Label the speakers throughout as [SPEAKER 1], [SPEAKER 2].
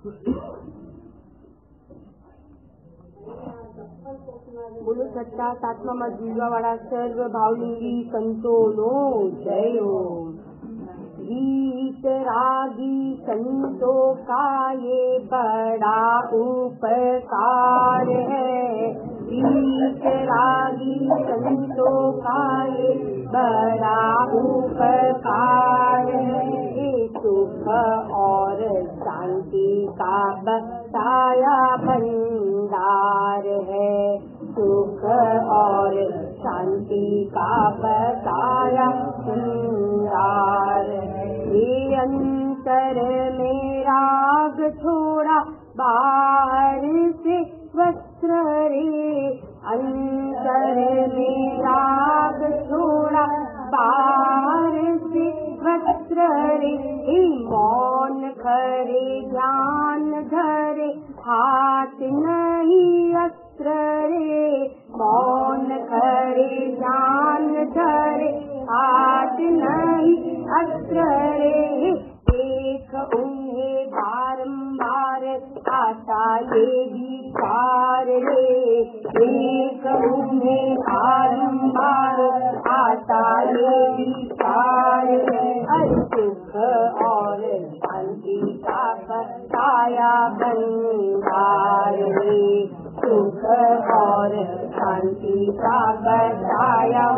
[SPEAKER 1] बोलो सच्चा सातवा मत जीवा वाला सर्व भावलिंगी संतोनो जय हो। वीतरागी संतों का ये बड़ा उपकार है। वीतरागी संतों का ये बड़ा उपकार है। सुख और शांति का बताया भंडार है। सुख और शांति का बताया भंडार है। ये अंतर में राग छोड़ा बाहर से वस्त्र रे। अंतर में राग छोड़ा बाहर से वस्त्र रे। मौन खरे ध्यान धरे हाथ नहीं अस्त्र रे। मौन खरे ध्यान धरे हाथ नहीं अस्त्र रे। देख उन्हें बारंबार आता ये विचार रे। देख उन्हें बारंबार आता ये विचार रे। सुख और शांति का बताया भंडार रे। सुख और शांति का बताया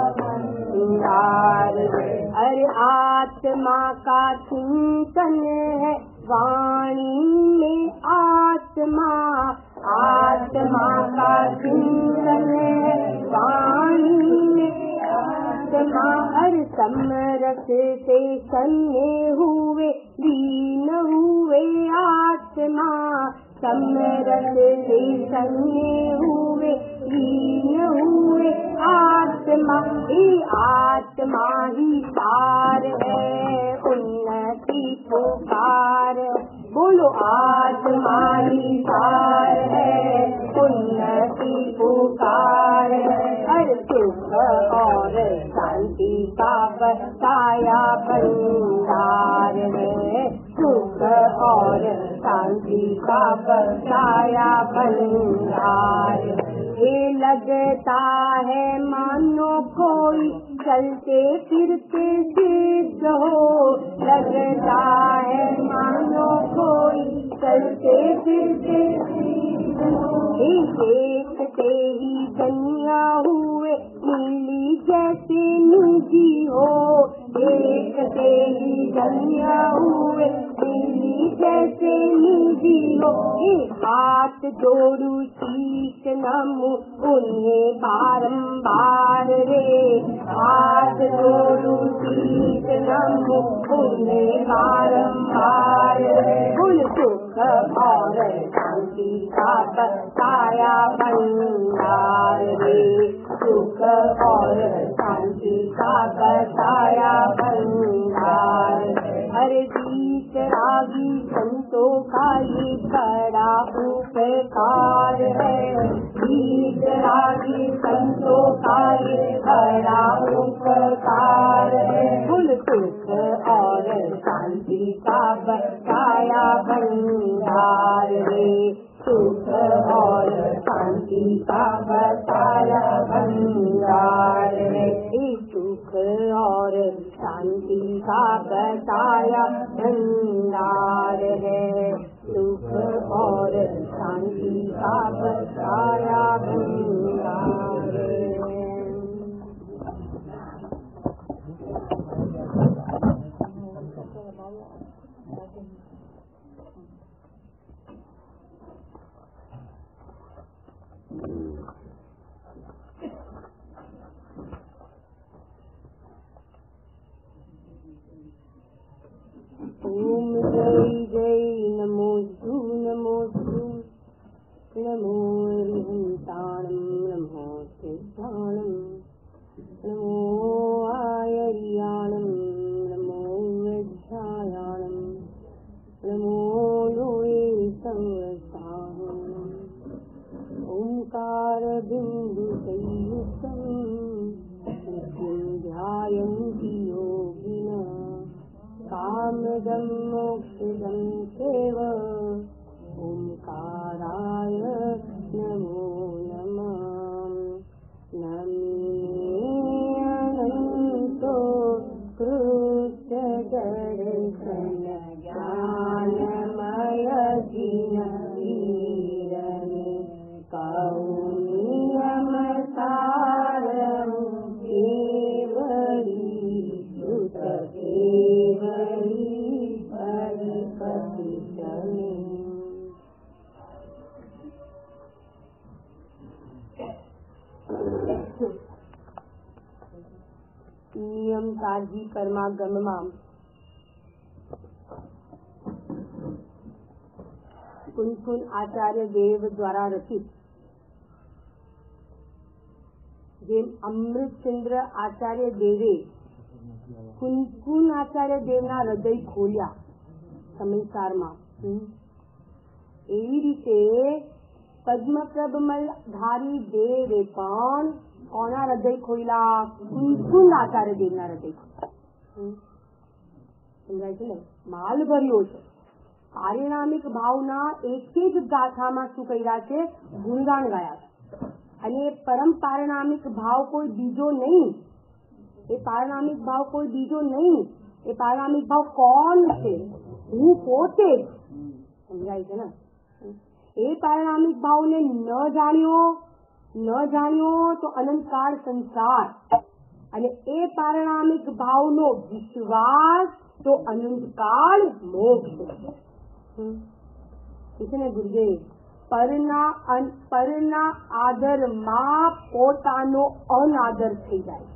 [SPEAKER 1] भंडार रे। अरे आत्मा का चिंतन है वाणी में आत्मा। आत्मा का चिंतन है वाणी में आत्मा। हर समरस से सन्ने हुए दीन हुए आत्मा। समरस से सन्ने हुए दीन हुए आत्मा। आत्मा ही सार है उन्नति पुकार। बोलो आत्मा ही सार है उन्नति पुकार। हर सुख और शांति का बताया भंडार है। सुख और शांति का बताया भंडार। ये लगता है मानो कोई चलते फिरते सिद्ध हो। लगता है मानो कोई चलते फिरते सिद्ध हो। देखते ही कन्या हुए नीली जैसे निजी हो। देखते ही कन्या हुए नीली जैसे निजी हो। हाथ जोड़ू शीश नमो उन्हें बारंबार रे। हाथ जोड़ू शीश नमो उन्हें बारंबार रे। कुल सुख और शांति का बताया भंडार रे। सुख और शांति का बताया भंडार। हरे वीतरागी संतों का ये बड़ा उपकार है। वीतरागी संतों का ये बड़ा उपकार है। कुल सुख और शांति का बताया भंडार रे। सुख और शांति का बताया भंडार है। सुख और शांति का बताया भंडार है। सुख और शांति का बताया भंडार है। ओम जय जय नमोस्तु नमोस्तु नमो हरिहंताणं नमो सिद्धाणं नमो आयर्याणं नमो वज्रायाणं नमो लोये संवत्साहम्। ओंकार बिंदु संयुक्तं नित्यं ध्यायन्ति योगिनः। कामदं मोक्षदं चैव ओंकाराय नमो नमः। नमे अनंतो कृष्ण दर्शन ज्ञानमय जिन वीरने कौनियम सारं केवली श्रुत केवली परिपति चमे। નિયમ કાળજી કર્માગમમાં કુનકુન આચાર્ય દેવ દ્વારા રચિત જેમ અમૃતચંદ્ર આચાર્ય દેવે કુનકુન આચાર્ય દેવના હૃદય ખોલ્યા સમયસારમાં, એવી રીતે પદ્મપ્રભમલ ધારી દેવે પણ કોના હૃદય ખોલ્યા? કુનકુન આચાર્ય દેવના હૃદય ખોલ્યા. સમજાય છે ને? માલ ભર્યો છે. પારિણામિક ભાવના એક જ ગાથામાં શું કર્યા છે? ગુણગાન ગાયા છે. અને પરમ પારિણામિક ભાવ કોઈ બીજો નહીં. એ પારિણામિક ભાવ કોઈ બીજો નહીં. એ પારિણામિક ભાવ કોણ છે? હું પોતે. સમજાય છે ને? એ પારિણામિક ભાવને ન જાણ્યો તો અનંતકાળ સંસાર, અને એ પારિણામિક ભાવનો વિશ્વાસ તો અનંતકાળ મોક્ષ છે ને ગુરુદેવ. પરના આદરમાં પોતાનો અનાદર થઈ જાય,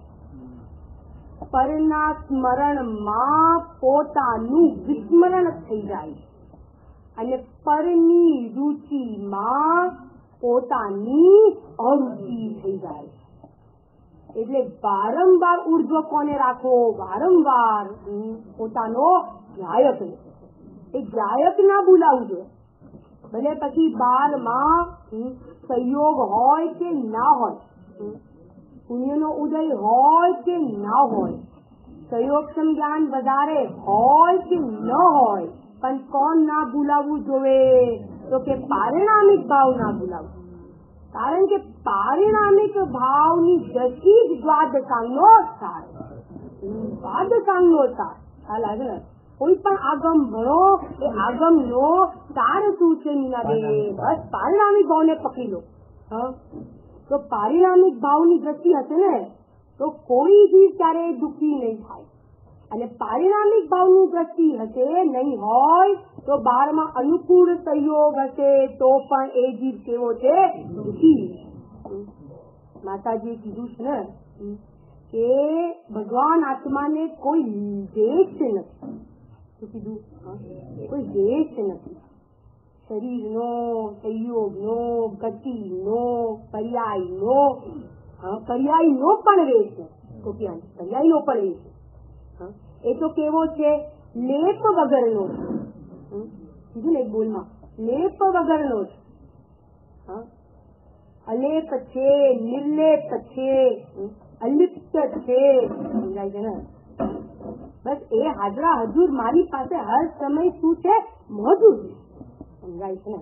[SPEAKER 1] પરના સ્મરણમાં પોતાનું વિસ્મરણ થઈ જાય, અને પરની રુચિમાં પોતાની અરુચિ થઈ જાય. એટલે વારંવાર ઉર્ધ્વ કોને રાખો? વારંવાર પોતાનો ગાયક. એ ગાયક ના બોલાવજો. ભલે પછી બારમાં સંયોગ હોય કે ના હોય, પુણ્યનો ઉદય હોય કે ના હોય, સંયોગક્ષમ જ્ઞાન વધારે હોય કે ન હોય, પણ કોણ ના બોલાવવું જોવે? તો કે પારિણામિક ભાવ ના બોલાવવું. કારણ કે પારિણામિક ભાવની દસી જ દ્વાદશાંગનો સાર. દ્વાદશાંગનો સાર ખ્યાલ આવે ને? કોઈ પણ આગમ ભણો, એ આગમનો સાર શું છે મીનાબેન? બસ પારિણામિક ભાવને પકડી લો. તો પારિણામિક ભાવની દ્રષ્ટિ હશે ને તો કોઈ જીવ ક્યારેય દુઃખી નહીં થાય. અને પારિણામિક ભાવની દ્રષ્ટિ હશે નહીં હોય તો બારમાં અનુકૂળ સંયોગ હશે તો પણ એ જીવ કેવો છે? દુઃખી. માતાજીએ કીધું છે ને કે ભગવાન આત્માને કોઈ દ્વેષ નથી. શું કીધું? કોઈ દ્વેષ નથી. શરીરનો, સંયોગનો, ગતિનો, પર્યાયનો પણ વેશ છે. પર્યાયનો પણ વેશ. એ તો કેવો છે? લેપ વગરનો છે. કીધું ને એક બોલમાં, લેપ વગરનો છે. અલેપ છે, નિર્લેપ છે, અલિપ્ત છે. સમજાય છે ને? બસ એ હાજરા હજુર મારી પાસે હર સમય શું છે? મોજુદ. સમજાય છે ને?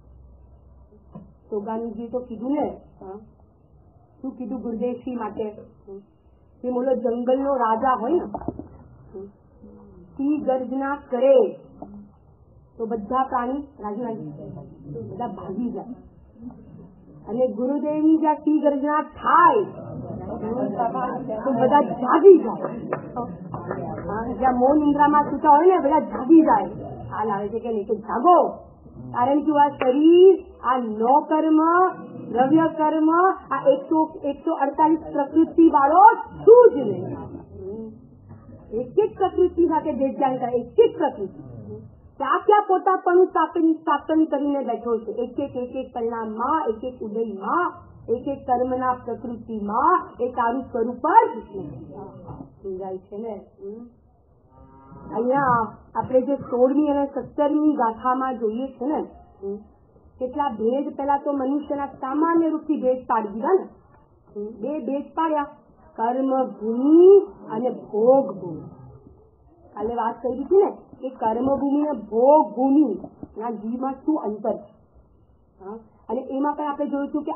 [SPEAKER 1] સોગાનજી તો કીધું ને, શું કીધું ગુરુદેવશ્રી માટે? જે બોલો જંગલનો રાજા હોય ને, સિંહ ગર્જના કરે તો બધા પ્રાણી બધા ભાગી જાય, અને ગુરુદેવની જ્યાં સિંહ ગર્જના થાય તો બધા જાગી જાય. જ્યાં મૌન નિંદ્રામાં સૂતા હોય ને બધા જાગી જાય. હાલ આવે છે કે નહીં? તો જાગો. કારણ કે આ શરીર, આ નો કર્મ, દ્રવ્ય કર્મ, આ 148 પ્રકૃતિ વાળો શું જ નહીં. એક એક પ્રકૃતિ સાથે દેશજાન કરે. એક એક પ્રકૃતિ ક્યાં પોતાપણું સ્થાપન કરીને બેઠો છે. એક એક પરિણામમાં, એક એક ઉદયમાં, એક એક કર્મના પ્રકૃતિમાં એ તારું સ્વરૂપ જ સમજાય છે ને? અહીંયા આપણે જે 16મી અને 17મી ગાથામાં જોઈએ છે ને, કેટલા ભેદ પેલા તો મનુષ્યના સામાન્ય રૂપથી ભેદ પાડી દીધા ને. બે ભેદ પાડ્યા, કર્મ ભૂમિ અને ભોગ ભૂમિ. કાલે વાત કરી હતી ને કે કર્મ ભૂમિ અને ભોગ ભૂમિ ના જીવમાં શું અંતર છે. અને એમાં પણ આપણે જોયું હતું કે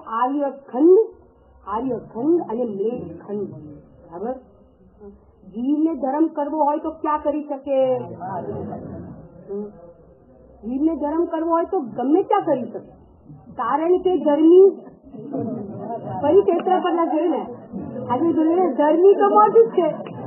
[SPEAKER 1] આર્યખંડ અને મ્લેચ્છખંડ. બરાબર. જીવને ધર્મ કરવો હોય તો ક્યાં કરી શકે? જીવને ધર્મ કરવો હોય તો ગમે ત્યાં કરી શકે, કારણ કે ધર્મી ફરી ક્ષેત્ર પર જોયું ને, આજે જોયું ને, ધર્મી તો બહુ જ છે.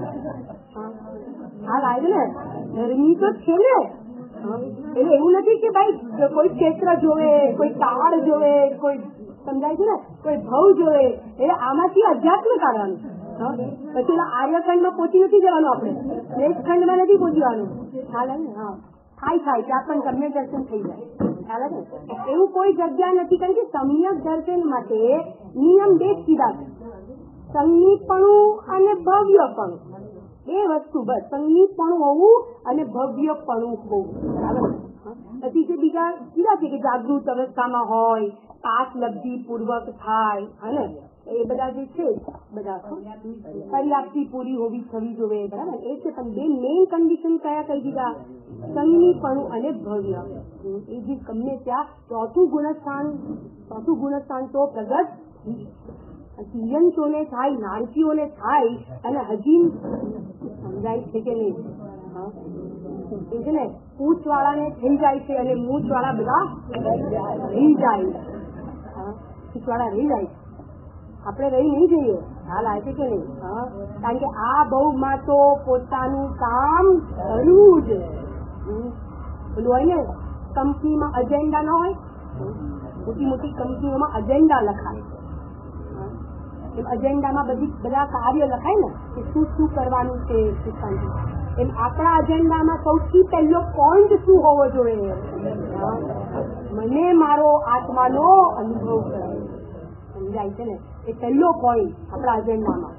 [SPEAKER 1] હા લાગે ને, ધર્મી તો છે ને. એટલે એવું નથી કે ભાઈ કોઈ ક્ષેત્ર જોવે, કોઈ તાળ જોવે, કોઈ સમજાય છે ને, કોઈ ભવ જોવે. એટલે આમાંથી અધ્યાત્મ કાઢવાનું. પછી આર્યખંડમાં પહોંચી નથી જવાનું, આપણે મ્લેચ્છખંડમાં નથી પહોંચવાનું. ખ્યાલ આવે ને? હા, થાય ત્યાં પણ સમ્યક દર્શન થઈ જાય. ખ્યાલ આવે ને? એવું કોઈ જગ્યા નથી, કારણ કે સમ્યક દર્શન માટે નિયમ બે જ કીધા છે, સંગીતપણું અને ભવ્યપણું. એ વસ્તુ બસ, સંગીતપણું હોવું અને ભવ્યપણું હોવું. બરાબર. પછી જે બીજા કીધા છે કે જાગૃત અવસ્થામાં હોય, પાસ લબ્ધિ પૂર્વક થાય, અને એ બધા જે છે બધા પર્યાપ્તિ પૂરી હોવી થવી જોવે. બરાબર. એ છે. પણ બે મેઇન કન્ડિશન કયા કહી દીધા? સંગીતપણું અને ભવ્ય. એ જે ગમે ત્યાં ચોથું ગુણસ્થાન તો પ્રગટ તિર્યંશોને થાય, નારકીઓને થાય, અને હજી સમજાય છે કે નહીં? એ છે ને, પૂછ વાળાને થઈ જાય છે અને મૂછ વાળા બધા રહી જાય. પૂછ વાળા રહી જાય, આપણે રહી નહીં જઈએ. હાલ આવે છે કે નહીં? કારણ કે આ બહુમાં તો પોતાનું કામ કરવું જ. પેલું હોય ને, કંપનીમાં એજન્ડા ના હોય, મોટી મોટી કંપનીઓમાં એજન્ડા લખાય. એજન્ડામાં બધા કાર્ય લખાય ને, કે શું શું કરવાનું છે. એમ આપણા એજન્ડામાં સૌથી પહેલો પોઈન્ટ શું હોવો જોઈએ? મને મારો આત્માનો અનુભવ કરે. સમજાય છે ને? એ પહેલો પોઈન્ટ આપણા એજન્ડામાં.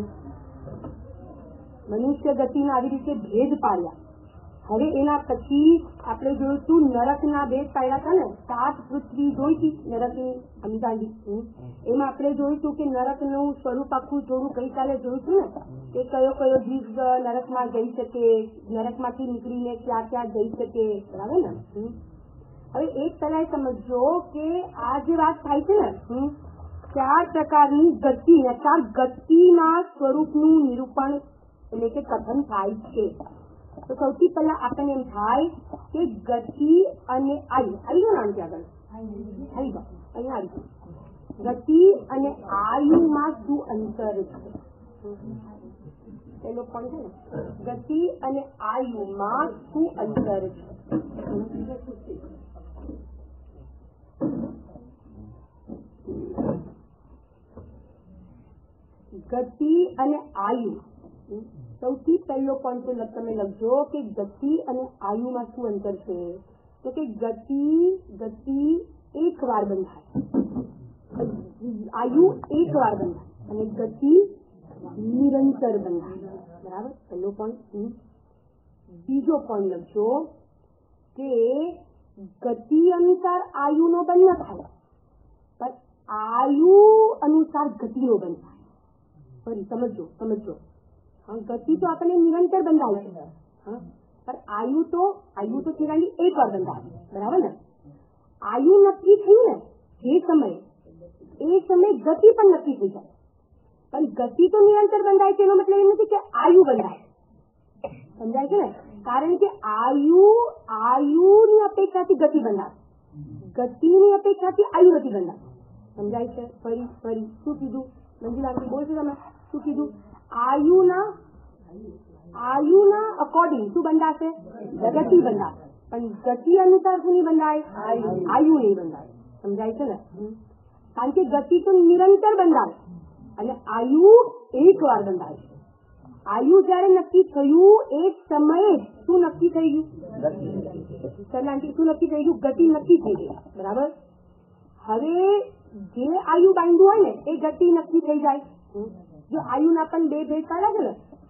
[SPEAKER 1] મનુષ્ય ગતિના આવી રીતે ભેદ પાડ્યા. હવે એના પછી આપણે જોઈશું નરકના ભેદ પાડ્યા હતા ને, 7 પૃથ્વી જોઈતી નરકની અંદાજી. એમાં આપણે જોઈશું કે નરકનું સ્વરૂપ આખું થોડું ગઈકાલે જોઈશું ને, કે કયો કયો જીવ નરકમાં જઈ શકે, નરકમાંથી નીકળીને ક્યાં ક્યાં જઈ શકે. બરાબર ને? હવે એક પહેલા સમજો કે આ જે વાત થાય છે ને, 4 પ્રકારની ગતિ ને 4 ગતિના સ્વરૂપનું નિરૂપણ એટલે કે કથન થાય છે. તો સૌથી પહેલા આપણને એમ થાય કે ગતિ અને આયુ. આવી ગયો નામ ત્યાં આગળ? અહીંયા આવી ગયો. ગતિ અને આયુમાં શું અંતર છે? પેલો પણ છે ને, ગતિ અને આયુમાં શું અંતર છે? ગતિ અને આયુ. સૌથી પહેલો પોઈન્ટ તમે લખજો કે ગતિ અને આયુમાં શું અંતર છે? તો કે ગતિ એક વાર બંધાય, આયુ એક વાર બંધાય, અને ગતિ નિરંતર બંધાય. બરાબર. પહેલો પોઈન્ટ. બીજો પોઈન્ટ લખજો કે ગતિ અનુસાર આયુનો બંધ ન થાય, પણ આયુ અનુસાર ગતિનો બંધ થાય. ફરી સમજો. ગતિ તો આપણને નિરંતર બંધાય છે, પણ આયુ તો છેલ્લાની એક વાર બંધાય. બરાબર ને? આયુ નક્કી થયું ને જે સમય, એ સમય ગતિ પણ નક્કી થઈ જાય. પણ ગતિ તો નિરંતર બંધાય છે, એનો મતલબ એમ નથી કે આયુ બંધાય. સમજાય છે ને? કારણ કે આયુની અપેક્ષાથી ગતિ બંધાય, ગતિની અપેક્ષાથી આયુ નથી બંધાય. સમજાય છે? ફરી શું કીધું? મંજુલાબેન બોલશો તમે? શું કીધું? આયુના અકોર્ડિંગ શું બંધાશે? ગતિ બંધાશે. પણ ગતિ અનુસાર શું નહીં બંધાય? આયુ નહીં બંધાય. સમજાય છે ને? કારણ કે ગતિ તો નિરંતર બંધાય અને આયુ એક વાર બંધાય. આયુ જયારે નક્કી થયું એ સમયે શું નક્કી થઈ ગયું? શું નક્કી થઈ ગયું? ગતિ નક્કી થઈ ગઈ. બરાબર. હવે જે આયુ બાંધ્યું હોય ને એ ગતિ નક્કી થઈ જાય. જો આયુના પણ બે ભેદ પાડ્યા છે ને,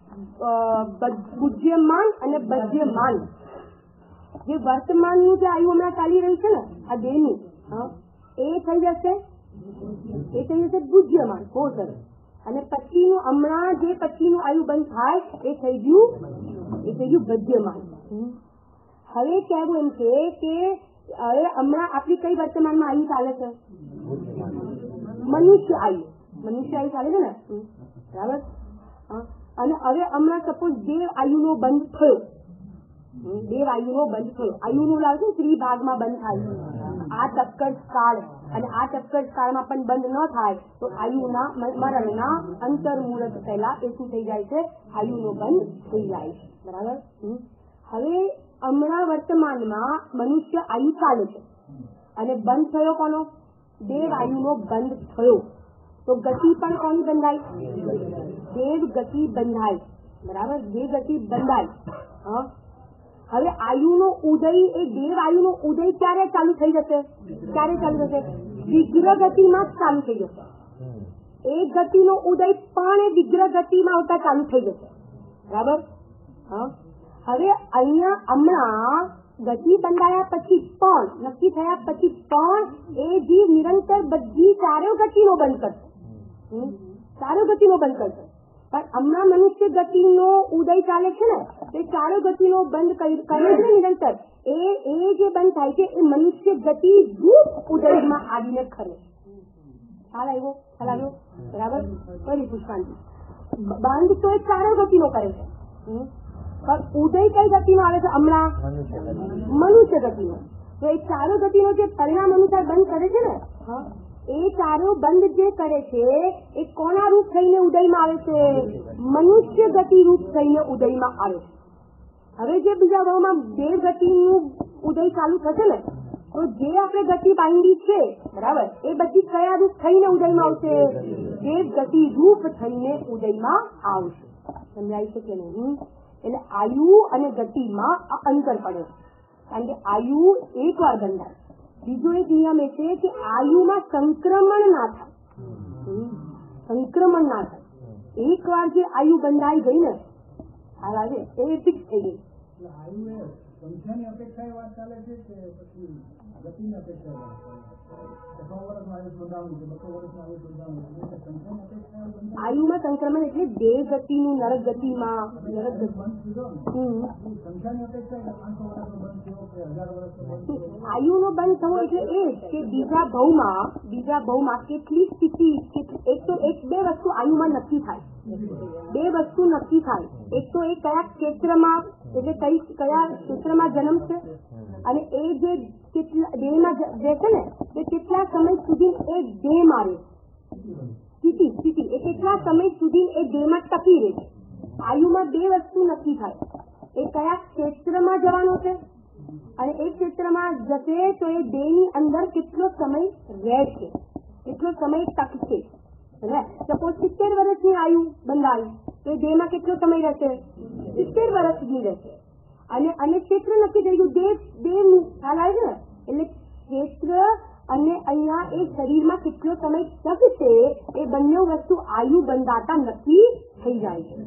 [SPEAKER 1] પૂજ્યમાન અને બદ્યમાન. જે વર્તમાનનું જે આયુ હમણાં ચાલી રહ્યું છે ને, આ બેનું એ થઈ જશે પૂજ્યમાન. બહુ સરસ. અને પછીનું હમણાં જે પછીનું આયુ બંધ થાય એ થઈ ગયું બદ્યમાન. હવે કહેવું એમ છે કે હવે હમણાં આપણી કઈ વર્તમાનમાં આયુ ચાલે છે? મનુષ્ય આયુ ચાલે છે ને, બરાબર. અને હવે હમણાં સપોઝ દેવ આયુનો બંધ થયો, આયુનો લાવે છે ત્રી ભાગમાં બંધ થાય, આ ચક્કર કાળ અને આ ચક્કર કાળમાં પણ બંધ ન થાય તો આયુના મરણના અંતર મુહૂર્ત પહેલા એ શું થઈ જાય છે? આયુનો બંધ થઈ જાય છે, બરાબર. હવે હમણાં વર્તમાનમાં મનુષ્ય આયુ ચાલે છે અને બંધ થયો કોનો? દેવ આયુનો બંધ થયો તો ગતિ પણ કોની બંધાય? દેવ ગતિ બંધાય, બરાબર. દેવ ગતિ બંધાય. હવે આયુનો ઉદય, એ દેવ આયુનો ઉદય ક્યારે ચાલુ થઈ જશે? વિગ્રહ ગતિમાં જ ચાલુ થઈ જશે. એ ગતિનો ઉદય પણ એ વિગ્રહ ગતિમાં આવતા ચાલુ થઈ જશે, બરાબર. હવે અહીંયા હમણાં ગતિ બંધાયા પછી પણ, નક્કી થયા પછી પણ એ જીવ નિરંતર બધી ચારે ગતિનો બંધ કરશે, પણ હમણાં મનુષ્ય ગતિનો ઉદય ચાલે છે ને, તે ચારે ગતિનો બંધ કરે છે નિરંતર. એ જે બંધ થાય છે એ મનુષ્ય ગતિ રૂપ ઉદયમાં આવીને ખરે. ખ્યાલ આવ્યો? બરાબર. ફરી પુષ્પાંતિ બંધ તો એ ચારે ગતિનો કરે છે, પણ ઉદય કઈ ગતિનો આવે છે હમણાં? મનુષ્ય ગતિનો. તો એ ચારો ગતિનો જે પરિણામ અનુસાર બંધ કરે છે ને, એ ચારો બંધ જે કરે છે એ કોના રૂપ થઈને ઉદયમાં આવે છે? મનુષ્ય ગતિ રૂપ થઈને ઉદયમાં આવે છે. હવે જે બીજા ભાવમાં દેવ ગતિનું ઉદય ચાલુ થશે ને, તો જે આપણે ગતિ બાંધી છે, બરાબર, એ બધી કયા રૂપ થઈને ઉદયમાં આવશે? દેવ ગતિ રૂપ થઈને ઉદયમાં આવશે. સમજાય છે કે નહીં? એટલે આયુ અને ગતિમાં આ અંતર પડે છે, કારણ કે આયુ એક વાર બંધાય. બીજો એક નિયમ એ છે કે આયુમાં સંક્રમણ ના થાય. એક વાર જે આયુ બંધાઈ ગઈ ને, એ ફિક્સ થઈ ગઈ.
[SPEAKER 2] સંખ્યાની અપેક્ષા વાત ચાલે છે કે પછી ગતિની અપેક્ષા?
[SPEAKER 1] આયુમાં સંક્રમણ એટલે દેવ ગતિનું નરક ગતિમાં. આયુનો બંધ થવો એટલે એ જ કે બીજા ભાવમાં કેટલી સ્થિતિ, એક તો બે વસ્તુ આયુમાં નક્કી થાય. એક તો એ કયા ક્ષેત્રમાં, એટલે કયા ક્ષેત્રમાં જન્મ છે, અને એ જે દેહમાં જે છે ને તે કેટલા સમય સુધી એ દેહમાં રહે, સ્થિતિ એ કેટલા સમય સુધી એ દેહમાં ટકી રહે છે. આયુમાં બે વસ્તુ નક્કી થાય, એ કયા ક્ષેત્રમાં જવાનો છે, અને એ ક્ષેત્રમાં જશે તો એ દેહની અંદર કેટલો સમય રહેશે, કેટલો સમય ટકશે. સપોઝ 70 વર્ષની આયુ બંધાય તો એ દેહમાં કેટલો સમય રહેશે? 70 વર્ષ સુધી રહેશે. અને ક્ષેત્ર નક્કી થઈ ગયું, દેહનું ખ્યાલ આવે છે ને, એટલે ક્ષેત્ર અને અહીંયા એ શરીરમાં કેટલો સમય ટકશે એ બંને વસ્તુ આયુ બંધાતા નક્કી થઈ જાય છે.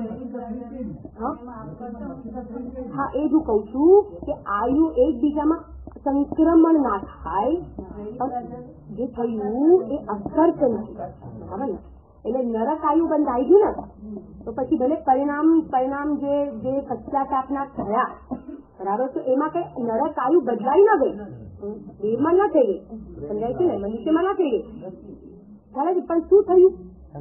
[SPEAKER 1] હા, એ જ હું કઉ છું કે આયુ એકબીજામાં સંક્રમણ ના થાય, જે થયું એ અસર નથી, બરાબર ને? એટલે નરક આયુ બંધાઈ ગયું ને, તો પછી ભલે પરિણામ જે પશ્ચાતાપના થયા, બરાબર, તો એમાં કઈ નરક આયુ બદલાઈ ના ગઈ, દેહમાં ના થઈ ગઈ, સમજાય છે ને, મનુષ્યમાં ના થઈ ગઈ. પણ શું થયું?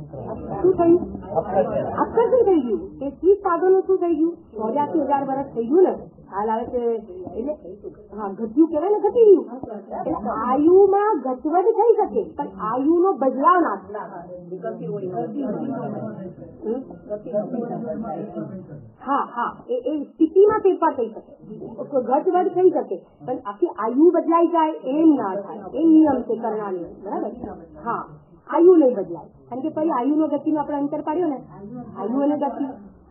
[SPEAKER 1] આકર્ષણ થઈ ગયું. એ 30 સાધનો શું થઈ ગયું? 84,000 વર્ષ થઈ ગયું ને, હાલ આવે છે. એટલે ઘટ્યું કહેવાય ને, ઘટી ગયું. એટલે આયુમાં ઘટવટ થઈ શકે, પણ આયુનો બદલાવ ના થાય. એ સ્થિતિમાં ફેરફાર થઈ શકે, ઘટવટ થઈ શકે, પણ આખી આયુ બદલાઈ જાય એમ ના થાય. એ નિયમ છે કરણાની, બરાબર? હા, આયુ નહીં બદલાય, કારણ કે પછી આયુનો ગતિનો આપણે અંતર પાડ્યો ને, આયુ અને ગતિ.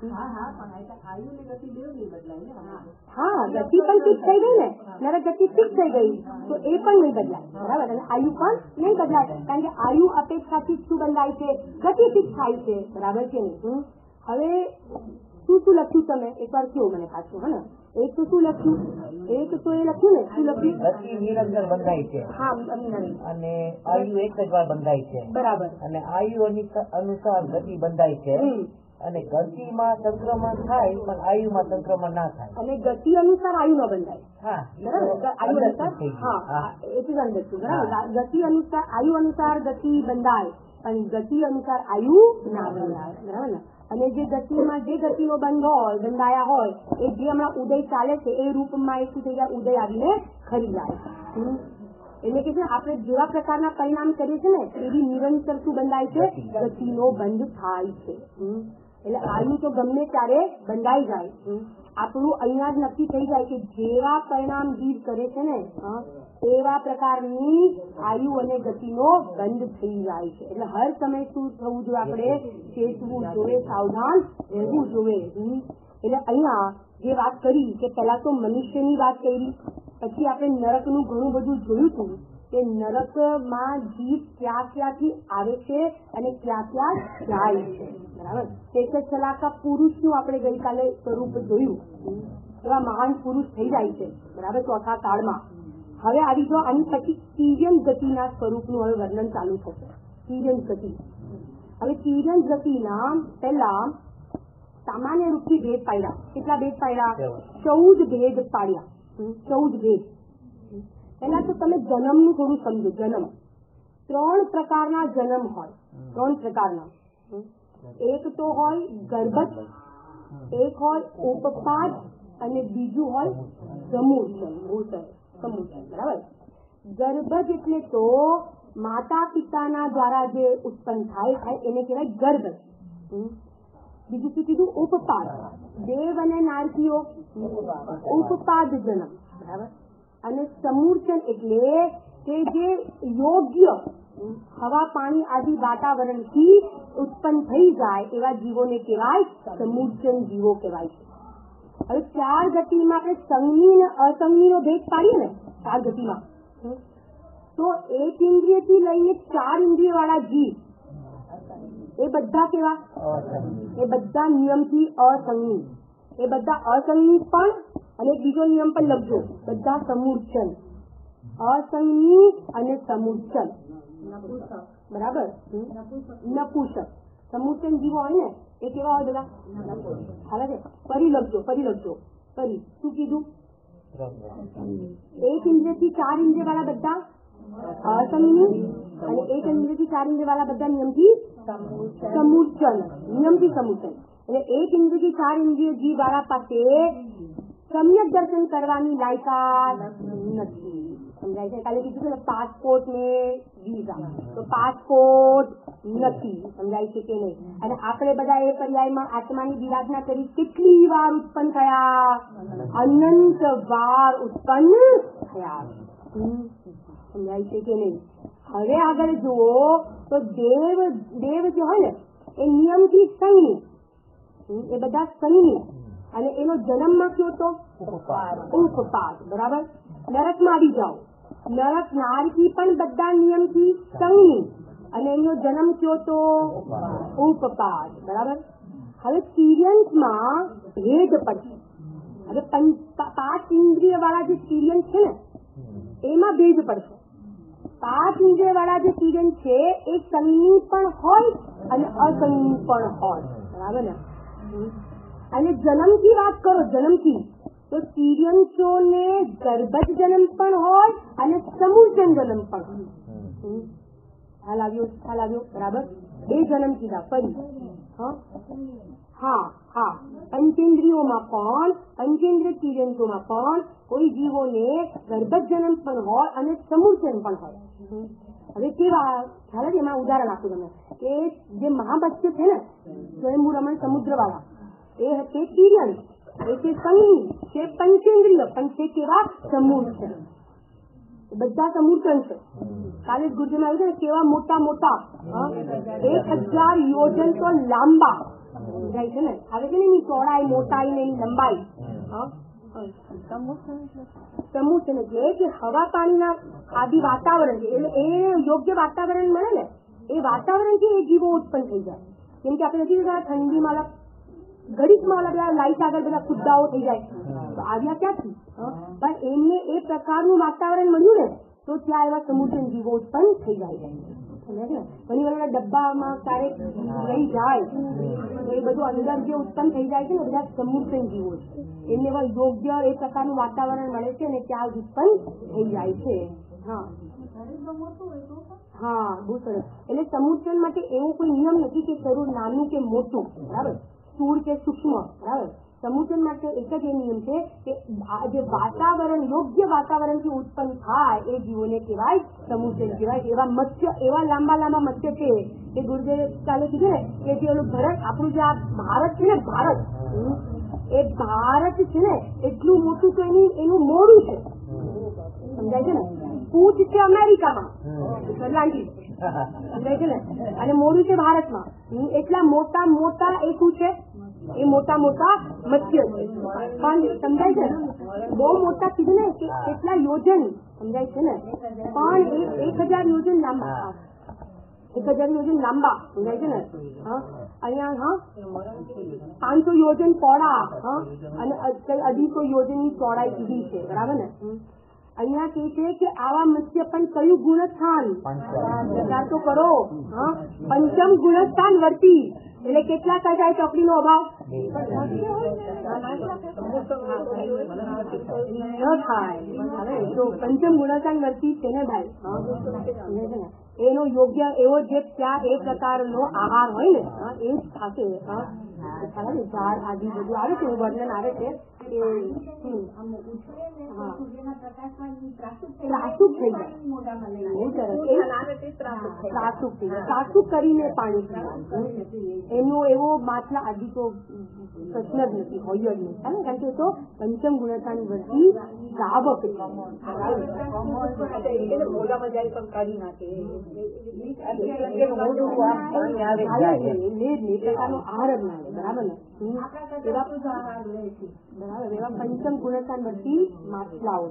[SPEAKER 1] હા, ગતિ પણ ફિક્સ થઈ ગઈ ને, નરક ગતિ ફિક્સ થઈ ગઈ, તો એ પણ નહીં બદલાય, બરાબર? અને આયુ પણ નહીં બદલાય, કારણ કે આયુ અપેક્ષાથી શું બંધાય છે? ગતિ ફિક્સ થાય છે, બરાબર છે ને? હવે શું લખ્યું તમે એકવાર કહો મને પાછું? હે ને, એક તો શું લખ્યું? એક તો એ લખ્યું ને શું લખ્યું?
[SPEAKER 3] ગતિ નિરંતર બંધાય છે.
[SPEAKER 1] હા,
[SPEAKER 3] અને આયુ એક જ વાર બંધાય છે.
[SPEAKER 1] બરાબર.
[SPEAKER 3] અને આયુ અનુસાર ગતિ બંધાય છે. અને ગતિમાં સંક્રમણ થાય પણ આયુમાં સંક્રમણ ના થાય.
[SPEAKER 1] અને ગતિ અનુસાર આયુ ન બંધાય.
[SPEAKER 3] હા,
[SPEAKER 1] બરાબર. આયુ અનુસાર ગતિ અનુસાર આયુ અનુસાર ગતિ બંધાય પણ ગતિ અનુસાર આયુ ના બંધાય. બરાબર ને? અને જે ગતિમાં જે ગતિનો બંધ હોય, બંધાયા હોય, એ જે હમણાં ઉદય ચાલે છે એ રૂપમાં એ શું થઈ જાય? ઉદય આવીને ખરી જાય. એટલે કે છે આપણે જેવા પ્રકારના પરિણામ કરીએ છીએ ને એવી નિરંતર શું બંધાય છે? ગતિનો બંધ થાય છે. એટલે આયુ તો ગમે ત્યારે બંધાઈ જાય. આપણું અહીંયા જ નક્કી થઈ જાય કે જેવા પરિણામ જીવ કરે છે ને એવા પ્રકારની આયુ અને ગતિનો બંધ થઈ જાય છે. એટલે હર સમય શું થવું જોઈએ? આપણે ચેતવું જોઈએ, સાવધાન રહેવું જોઈએ. એટલે અહીંયા જે વાત કરી કે પેલા તો મનુષ્યની વાત કરી, પછી આપણે નરકનું ઘણું બધું જોયું હતું કે નરકમાં જીવ ક્યાં ક્યાંથી આવે છે અને ક્યાં ક્યાં જાય છે. બરાબર. એક છલાકા પુરુષનું આપણે ગઈકાલે સ્વરૂપ જોયું. એવા મહાન પુરુષ થઈ જાય છે. બરાબર. ચોથા કાળમાં હવે આવી જો આની પછી તિર્યન ગતિના સ્વરૂપનું હવે વર્ણન ચાલુ થશે. તિર્યન ગતિ. હવે તિર્યન ગતિના પહેલા સામાન્ય રૂપથી ભેદ પાડ્યા. કેટલા ભેદ પાડ્યા? 14 ભેદ પાડ્યા. 14 ભેદ. પહેલા તો તમે જન્મનું થોડું સમજો. જન્મ 3 પ્રકારના જન્મ હોય. 3 પ્રકારના. એક તો હોય ગર્ભજ, એક હોય ઉપપાદ અને બીજું હોય સમૂર્છન. બરાબર. ગર્ભજ એટલે તો માતા પિતાના દ્વારા જે ઉત્પન્ન થાય એને કહેવાય ગર્ભજ. બીજું શું કીધું? ઉપપાદ. દેવ અને નારકીઓ ઉપપાદ જન્મ. બરાબર. અને સમૂર્છન એટલે કે જે યોગ્ય હવા પાણી આદિ વાતાવરણથી ઉત્પન્ન થઈ જાય એવા જીવોને કહેવાય સમૂર્છન જીવો કહેવાય છે. હવે 4 ગતિમાં આપણે સંજ્ઞી અને અસંજ્ઞીનો ભેદ પાડીએ ને 4 ગતિમાં, તો 1 ઇન્દ્રિયથી લઈને 4 ઇન્દ્રિય વાળા જીવ એ બધા કેવા? એ બધા નિયમથી અસંજ્ઞી. એ બધા અસંજ્ઞી પણ અને બીજો નિયમ પણ લખજો. બધા સમૂર્છન. અસંજ્ઞી અને સમૂર્છન. બરાબર. નપુસક. સમૂર્છન જીવો હોય ને એ કેવા હોય બધા? હાલે છે. ફરી લખજો. ફરી શું કીધું? 1 ઇન્દ્રિયથી 4 ઇન્દ્રિય વાળા બધા અસંજ્ઞી અને 1 ઇન્દ્રિયથી 4 ઇન્દ્રિય વાળા બધા નિયમથી સમૂર્છન. નિયમથી સમૂર્છન. એટલે 1 ઇન્દ્રિયથી 4 ઇન્દ્રિય જીવ વાળા પાસે સમ્યક દર્શન કરવાની લાયકાત નથી. સમજાય છે? કાલે કીધું છે ને પાસપોર્ટ ને વિઝા, તો પાસપોર્ટ નથી. સમજાય છે કે નહીં? અને આપણે બધા એ પર્યાયમાં આત્માની વિરાધના કરી કેટલી વાર ઉત્પન્ન થયા? અનંત વાર ઉત્પન્ન થયા. સમજાય છે કે નહીં? હવે આગળ જુઓ તો દેવ જે હોય ને એ નિયમથી સંજ્ઞી. એ બધા સંજ્ઞી. અને એનો જન્મમાં કયો તો? ઉપપાદ. બરાબર. નરકમાં આવી જાઓ. નરક નારકી પણ બધા નિયમથી સંજ્ઞી અને એનો જન્મ કયો તો? ઉપપાદ. બરાબર. હવે તિર્યંસમાં ભેદ પડશે. હવે 5 ઇન્દ્રિય વાળા જે તિર્યંસ છે ને એમાં ભેદ પડશે. 5 ઇન્દ્રિય વાળા જે તિર્યંસ છે એ સંજ્ઞી પણ હોય અને અસંજ્ઞી પણ હોય. બરાબર ને? અને જન્મથી વાત કરો. જન્મથી તો તિર્યંસોને ગર્ભજ જન્મ પણ હોય અને સમૂર્છન જન્મ પણ હોય. ખ્યાલ આવ્યો? બરાબર. 2 જન્મ કીધા. ફરી હા પંચેન્દ્રિયોમાં પણ, પંચેન્દ્રિય તિર્યંસોમાં પણ કોઈ જીવોને ગર્ભજ જન્મ પણ હોય અને સમૂર્છન પણ હોય. હવે કેવા ખ્યાલ છે? એમાં ઉદાહરણ આપું તમને કે જે મહામત્સ્ય છે ને સ્વયંભૂ રમણ સમુદ્ર વાળા એ તે તિર્યંસ, એ તે સંજ્ઞી, તે પંચેન્દ્રિય પણ તે કેવા? સમૂર્છન. બધા સમૂર્છન છે. કાલે જ ગુરુજીમાં આવ્યું છે કેવા મોટા 1000 યોજન તો લાંબા જાય છે ને. આવે છે ને એની ચોડાઈ, મોટાઈ ને એની લંબાઈ. સમૂર્છન એટલે કે હવા પાણીના આદિ વાતાવરણ છે. એટલે એ યોગ્ય વાતાવરણ મળે ને એ વાતાવરણથી એ જીવો ઉત્પન્ન થઈ જાય. કેમ કે આપણે નથી ઠંડીમાં ઘડીકમાં બધા લાઈટ આગળ બધા ખુદ્દાઓ થઈ જાય. આવ્યા ક્યાંથી? પણ એમને એ પ્રકારનું વાતાવરણ મળ્યું ને તો ત્યાં એવા સમુચન જીવો ઉત્પન્ન થઈ જાય. ઘણી વાર ડબ્બામાં ક્યારેક રહી જાય એ બધું અંદર જે ઉત્પન્ન થઈ જાય છે ને બધા સમુચન જીવો છે. એમને એવા યોગ્ય એ પ્રકારનું વાતાવરણ મળે છે અને ત્યાં ઉત્પન્ન થઈ જાય છે. હા, બહુ સરસ. એટલે સમુચન માટે એવો કોઈ નિયમ નથી કે શરીર નાનું કે મોટું, બરાબર, સ્થૂળ કે સૂક્ષ્મ, બરાબર. સમુચન માટે એક જ એ નિયમ છે કે જે વાતાવરણ યોગ્ય વાતાવરણથી ઉત્પન્ન થાય એ જીવોને કહેવાય સમુચન કહેવાય. એવા મત્સ્ય, એવા લાંબા લાંબા મત્સ્ય છે એ ગુરુદેવ કાલે કીધું ને કે જે ઓલું ભરત, આપણું જે આ ભારત છે ને, ભારત, એ ભારત છે ને એટલું મોટું તો એનું મોડું છે, સમજાય છે ને. પૂછ છે અમેરિકામાં, સમજાય છે ને, અને મોડું છે ભારતમાં. એટલા મોટા મોટા એ શું છે, એ મોટા મોટા મત્સ્ય છે. પણ સમજાય છે ને, બહુ મોટા કીધું ને કે કેટલા યોજન, સમજાય છે ને, પણ 1000 યોજન લાંબા, 1000 યોજન લાંબા, સમજાય છે ને. અહીંયા 500 યોજન પહોળા અને 250 યોજન ની ચોડાઈ કીધી છે, બરાબર ને. અહીંયા કે છે કે આવા મત્સ્ય પણ કયું ગુણસ્થાન વિચાર તો કરો. પંચમ ગુણસ્થાન વર્તી એટલે કેટલા સજાય ચોકડીનો અભાવ ન થાય. તો પંચમ ગુણસ્થાન વર્તી છે ને ભાઈ, એનો યોગ્ય એવો જે ત્યાં એ પ્રકારનો આહાર હોય ને એ જ થશે. ઝાડ આદિ બધું આવે છે, વર્ણન આવે છે ત્રાસુક કરીને પાણી પીવાનું, એનો એવો માછલા આદિ તો પ્રશ્ન જ નથી, હોય જ નહીં. કારણ કે તો પંચમ ગુણસ્થાન વર્તી ગાવક મોઢામાં જાય પણ કાઢી નાખે પ્રકારનો આહાર જ ના લે, બરાબર ને. બરાબર, એવા પંચમ ગુણસ્થાન વર્તી માછલાઓ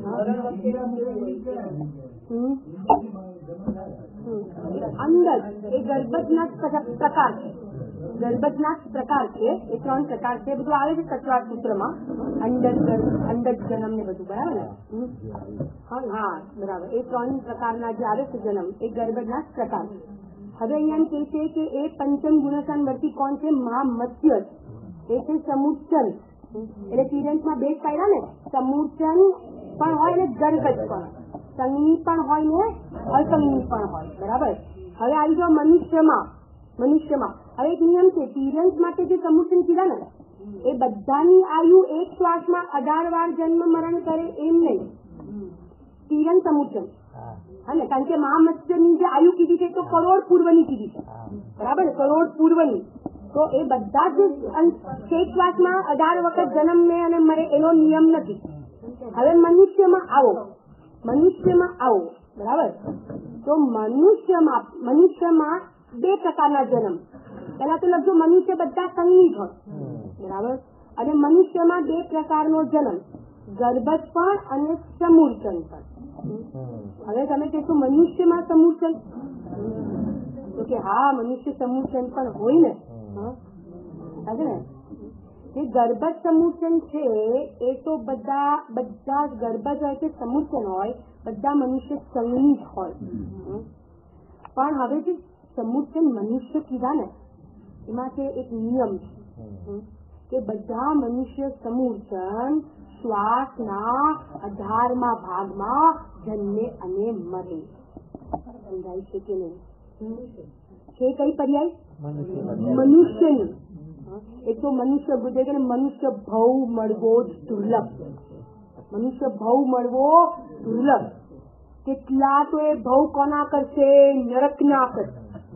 [SPEAKER 1] અંદર એ ગર્ભજના પ્રકાર છે, ગર્ભજના પ્રકાર છે, એ 3 પ્રકાર છે. બધું આવે છે સચવાટ સૂત્રમાં, અંડજ જન્મ ને બધું, બરાબર ને. હા, બરાબર, એ 3 પ્રકારના જે આવે છે જન્મ એ ગર્ભજના પ્રકાર. હવે અહીંયા કહે છે કે એ પંચમ ગુણસ્થાન વર્તી કોણ છે? મત્સ્ય, એ છે સમુચન. એટલે તિરંજમાં 2 પાડ્યા ને, સમુચન પણ હોય ને ગર્ભજ પણ, સંગની પણ હોય ને અસંગની પણ હોય, બરાબર. હવે આવી જાઓ મનુષ્યમાં. હવે એક નિયમ છે, તિરંજ માટે જે સમુચન કીધા ને એ બધાની આયુ એક શ્વાસમાં 18 વાર જન્મ મરણ કરે એમ નહીં. તિરંજ સમુચન, હા, કારણ કે મહામત્સ્યની જે આયુ કીધી છે તો કરોડ પૂર્વની કીધી છે, બરાબર, કરોડ પૂર્વની. તો એ બધા જ એક શ્વાસમાં 18 વખત જન્મે અને મરે એનો નિયમ નથી. હવે મનુષ્યમાં આવો, બરાબર. તો મનુષ્યમાં 2 પ્રકારના જન્મ. પેલા તો લખજો મનુષ્ય બધા સંગની જ હોય, બરાબર. અને મનુષ્યમાં 2 પ્રકારનો જન્મ, ગર્ભજ પણ અને સમૂર્ચન પણ. હવે તમે કહેશો મનુષ્યમાં સમૂર્ચન, તો કે હા, મનુષ્ય સમૂર્ચન પણ હોય ને. જે ગર્ભજ સમૂર્ચન છે એ તો બધા ગર્ભજ હોય કે સમૂર્ચન હોય, બધા મનુષ્ય સંગની જ હોય. પણ હવે જે સમૂર્ચન મનુષ્ય કીધા ને એમાં છે એક નિયમ છે કે બધા મનુષ્ય સમૂર્ચન શ્વાસના 18મા ભાગમાં જન્મે અને મરે. સમજાય છે કે નહીં? છે કઈ પર્યાય? મનુષ્યની. એક તો મનુષ્ય ગુજરાતી મનુષ્ય ભવ મળવો દુર્લભ, મનુષ્ય ભવ મળવો દુર્લભ. કેટલા તો એ ભવ કોના કરશે? નરક ના કરશે.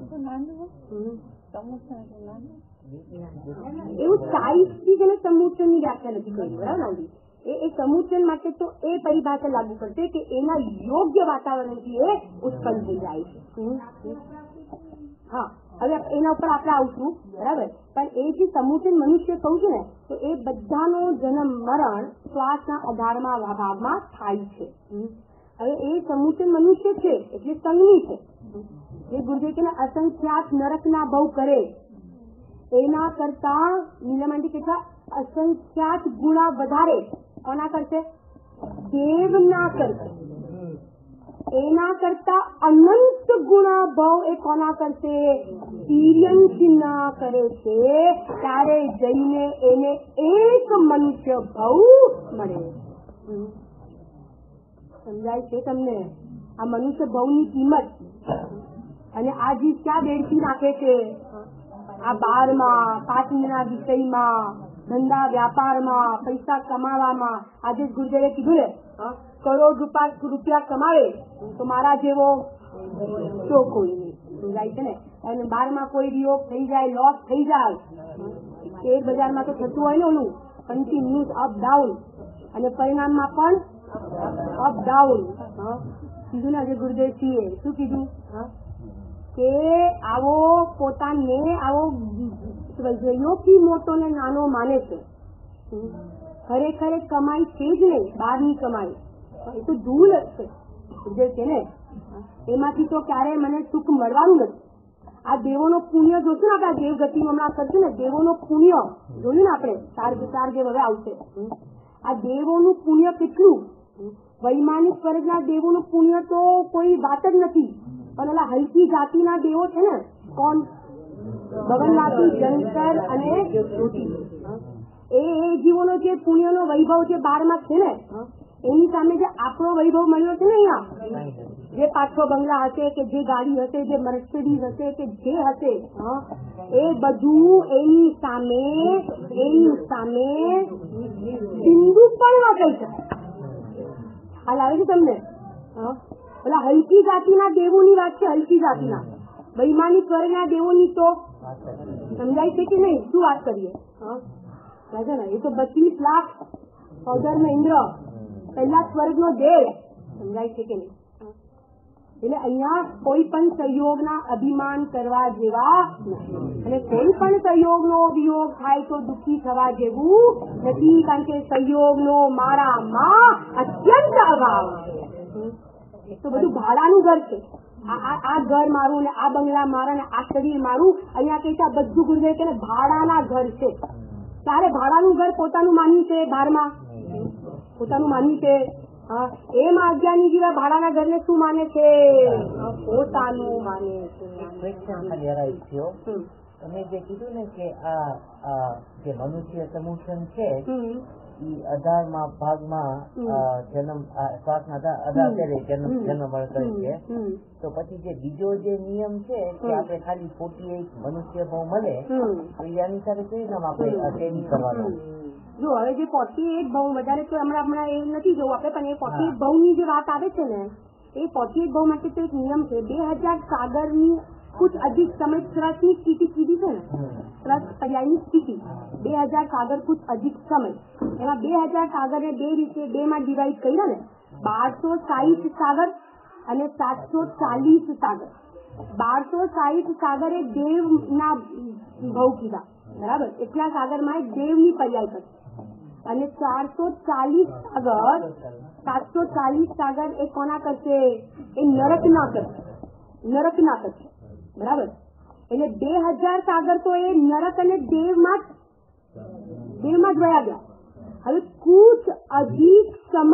[SPEAKER 1] એવું સાઈઝ થી જેને સમૂચન ની વ્યાખ્યા નથી કરી, બરાબર. એ સમૂચન માટે તો એ પરિભાષા લાગુ પડશે કે એના યોગ્ય વાતાવરણથી એ ઉત્પન્ન થઈ જાય છે. હા, હવે એના ઉપર આપણે આવશું, બરાબર. પણ એ જે સમૂચન મનુષ્ય કહું છું ને તો એ બધાનો જન્મ મરણ શ્વાસના 18મા ભાગમાં થાય છે. હવે એ સમૂચન મનુષ્ય છે એટલે સંગની છે. જે ગુરુદેવ અસંખ્યાત નરકના ભવ કરે એના કરતા નીલમંડી કેટલા અસંખ્યાત ગુણા વધારે કોના કરશે? દેવના કરશે. એના કરતા અનંત ગુણા ભાવ એ કોના કરશે? તિર્યંકના કરે છે. ત્યારે જઈને એને એક મનુષ્ય ભાવ મળે. સમજાય છે તમને આ મનુષ્ય ભાવની કિંમત? અને આ જીવ ક્યાં બેડથી નાખે છે? આ 12માં 5ના વિષયમાં, ધંધા વ્યાપારમાં, પૈસા કમાવામાં. આજે ગુરુદેવે કીધું ને, કરોડ રૂપિયા કમાવે તો મારા જેવો તો કોઈ નહીં. સમજાય છે ને? અને 12માં કોઈ વિયોગ થઈ જાય, લોસ થઈ જાય, શેર બજારમાં તો થતું હોય ને ઓલું કન્ટિન્યુઅસ અપ ડાઉન, અને પરિણામમાં પણ અપ ડાઉન. કીધું ને આજે ગુરુદેવ છીએ શું કીધું કે આવો પોતાને આવો યોગી મોટો ને નાનો માને છે. ખરેખર કમાઈ છે જ નહીં, બહારની કમાઈ એ તો ધૂળ છે ગુરુદેવ છે ને. એમાંથી તો ક્યારેય મને સુખ મળવાનું નથી. આ દેવોનો પુણ્ય જોશું ને આપણે, દેવ ગતિ હમણાં કરશું ને, દેવોનો પુણ્ય જોયું ને આપણે, ચાર દેવ હવે આવશે. આ દેવોનું પુણ્ય કેટલું, વૈમાનિક સ્વર્ગના દેવોનું પુણ્ય તો કોઈ વાત જ નથી. પણ ઓલા હલકી જાતિના દેવો છે ને, કોણ? ભગવાનલાથી જંતર અને જ્યોતિ. એ જીવોનો જે પુણ્યનો વૈભવ જે 12માં છે ને, એની સામે જે આપણો વૈભવ મળ્યો છે ને અહીંયા, જે 500 બંગલા હશે કે જે ગાડી હશે, જે મર્સિડીઝ હશે કે જે હશે, એ બધું એની સામે બિંદુ પણ ના કહી શકે. હાલ આવે છે તમને? ઓલા હલકી જાતિના દેવોની વાત છે, હલકી જાતિના. વૈમાનિક સ્વર્ગના દેવોની તો સમજાય છે કે નહીં? શું વાત કરીએ? એ તો 32 લાખ ફૌજર નો ઇન્દ્ર, પહેલા સ્વર્ગનો દેવ. સમજાય છે કે નહીં? એટલે અહીંયા કોઈ પણ સહયોગના અભિમાન કરવા જેવા નથી, અને કોઈ પણ સહયોગનો વિયોગ થાય તો દુઃખી થવા જેવું નથી. કારણ કે સહયોગનો મારામાં અત્યંત અભાવ છે. તો બધું ભાડાનું ઘર છે. આ ઘર મારું ને આ બંગલા મારા ને આ શરીર મારું. અહીંયા કઈ આ બધું ગુરુદેવ કે ભાડાના ઘર છે. તારે ભાડાનું ઘર પોતાનું માન્યું છે? 12માં પોતાનું માન્યું છે. એમ અજ્ઞાની જેવા ભાડાના ઘરને શું માને છે? પોતાનું માને છે.
[SPEAKER 3] તમે જે કીધું ને કે આ જે મનુષ્ય સમૂહ છે એ 18મા ભાગમાં જન્મ શ્વાસના 18 જન્મ મળે છે. તો પછી જે બીજો જે નિયમ છે કે આપણે ખાલી 48 મનુષ્ય ભાવ મળે તો એની સાથે કેવી રીતે આપણે ટ્રેનિંગ કરવાનું?
[SPEAKER 1] જો હવે જે 48 ભાવ વધારે તો હમણાં એ નથી જોવું આપણે, પણ એ 48 ભાવની જે વાત આવે છે ને, એ 48 ભાવ માટે તો એક નિયમ છે. 2000 સાગરની कुछ अधिक समय श्रस ની સ્થિતિ કીધી છે ને, શ્રસ પર્યાયની સ્થિતિ 2000 સાગર कुछ अधिक समय, એમાં 2000 સાગરને બે રીતે 2 માં ડિવાઈડ કર્યા ને, 1260 સાગર અને 740 સાગર. 1260 સાગરે દેવના ભાવ કીધા, બરાબર? એટલા સાગરમાં એક દેવની પર્યાય કરશે. અને 740 સાગર એ કોના કરશે? એ નરક ના કરશે, બરાબર? એટલે 2000 સાગર તો એ નરક અને દેવમાં જ વયા ગયા. હવે કુછ અધિક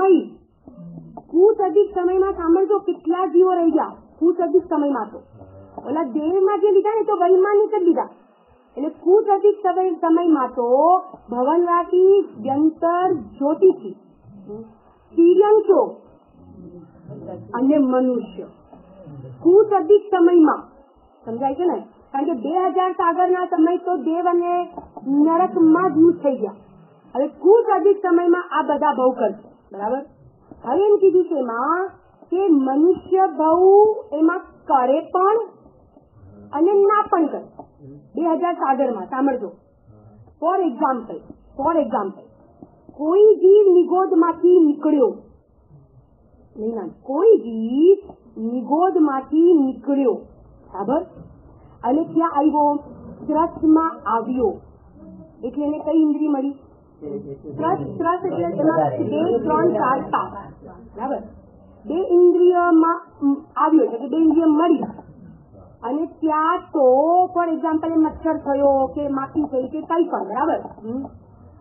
[SPEAKER 1] સમયમાં સાંભળજો કેટલા જીવો રહી ગયા. કુછ અધિક સમયમાં તો ઓલા દેવમાં જે લીધા ને તો વૈમાનિક જ લીધા. એટલે કુછ અધિક સમયમાં તો ભવનવાસી જંતર જ્યોતિથી તિર્યંકો અને મનુષ્ય કુછ અધિક સમયમાં, સમજાય છે ને? કારણ કે 2000 સાગરના સમય તો દેવ અને નરકમાં જ થઈ ગયા. હવે કુછ અધિક સમયમાં આ બધા ભાવ કરશે, બરાબર? હવે એમ કીધું છે એમાં કે મનુષ્ય ભાવ એમાં કરે પણ અને ના પણ કરે. 2000 સાગરમાં સાંભળજો. ફોર એક્ઝામ્પલ કોઈ જીવ નિગોદમાંથી નીકળ્યો, બરાબર? અને ક્યાં આવ્યો? ત્રસમાં આવ્યો. એટલે એને કઈ ઇન્દ્રિય મળી? ત્રસ એટલે 2, 3, 4, 5, બરાબર? 2 ઇન્દ્રિયમાં આવ્યો એટલે 2 ઇન્દ્રિય મળી. અને ત્યાં તો ફોર એક્ઝામ્પલ મચ્છર થયો કે માખી થઈ કે કઈ પણ, બરાબર?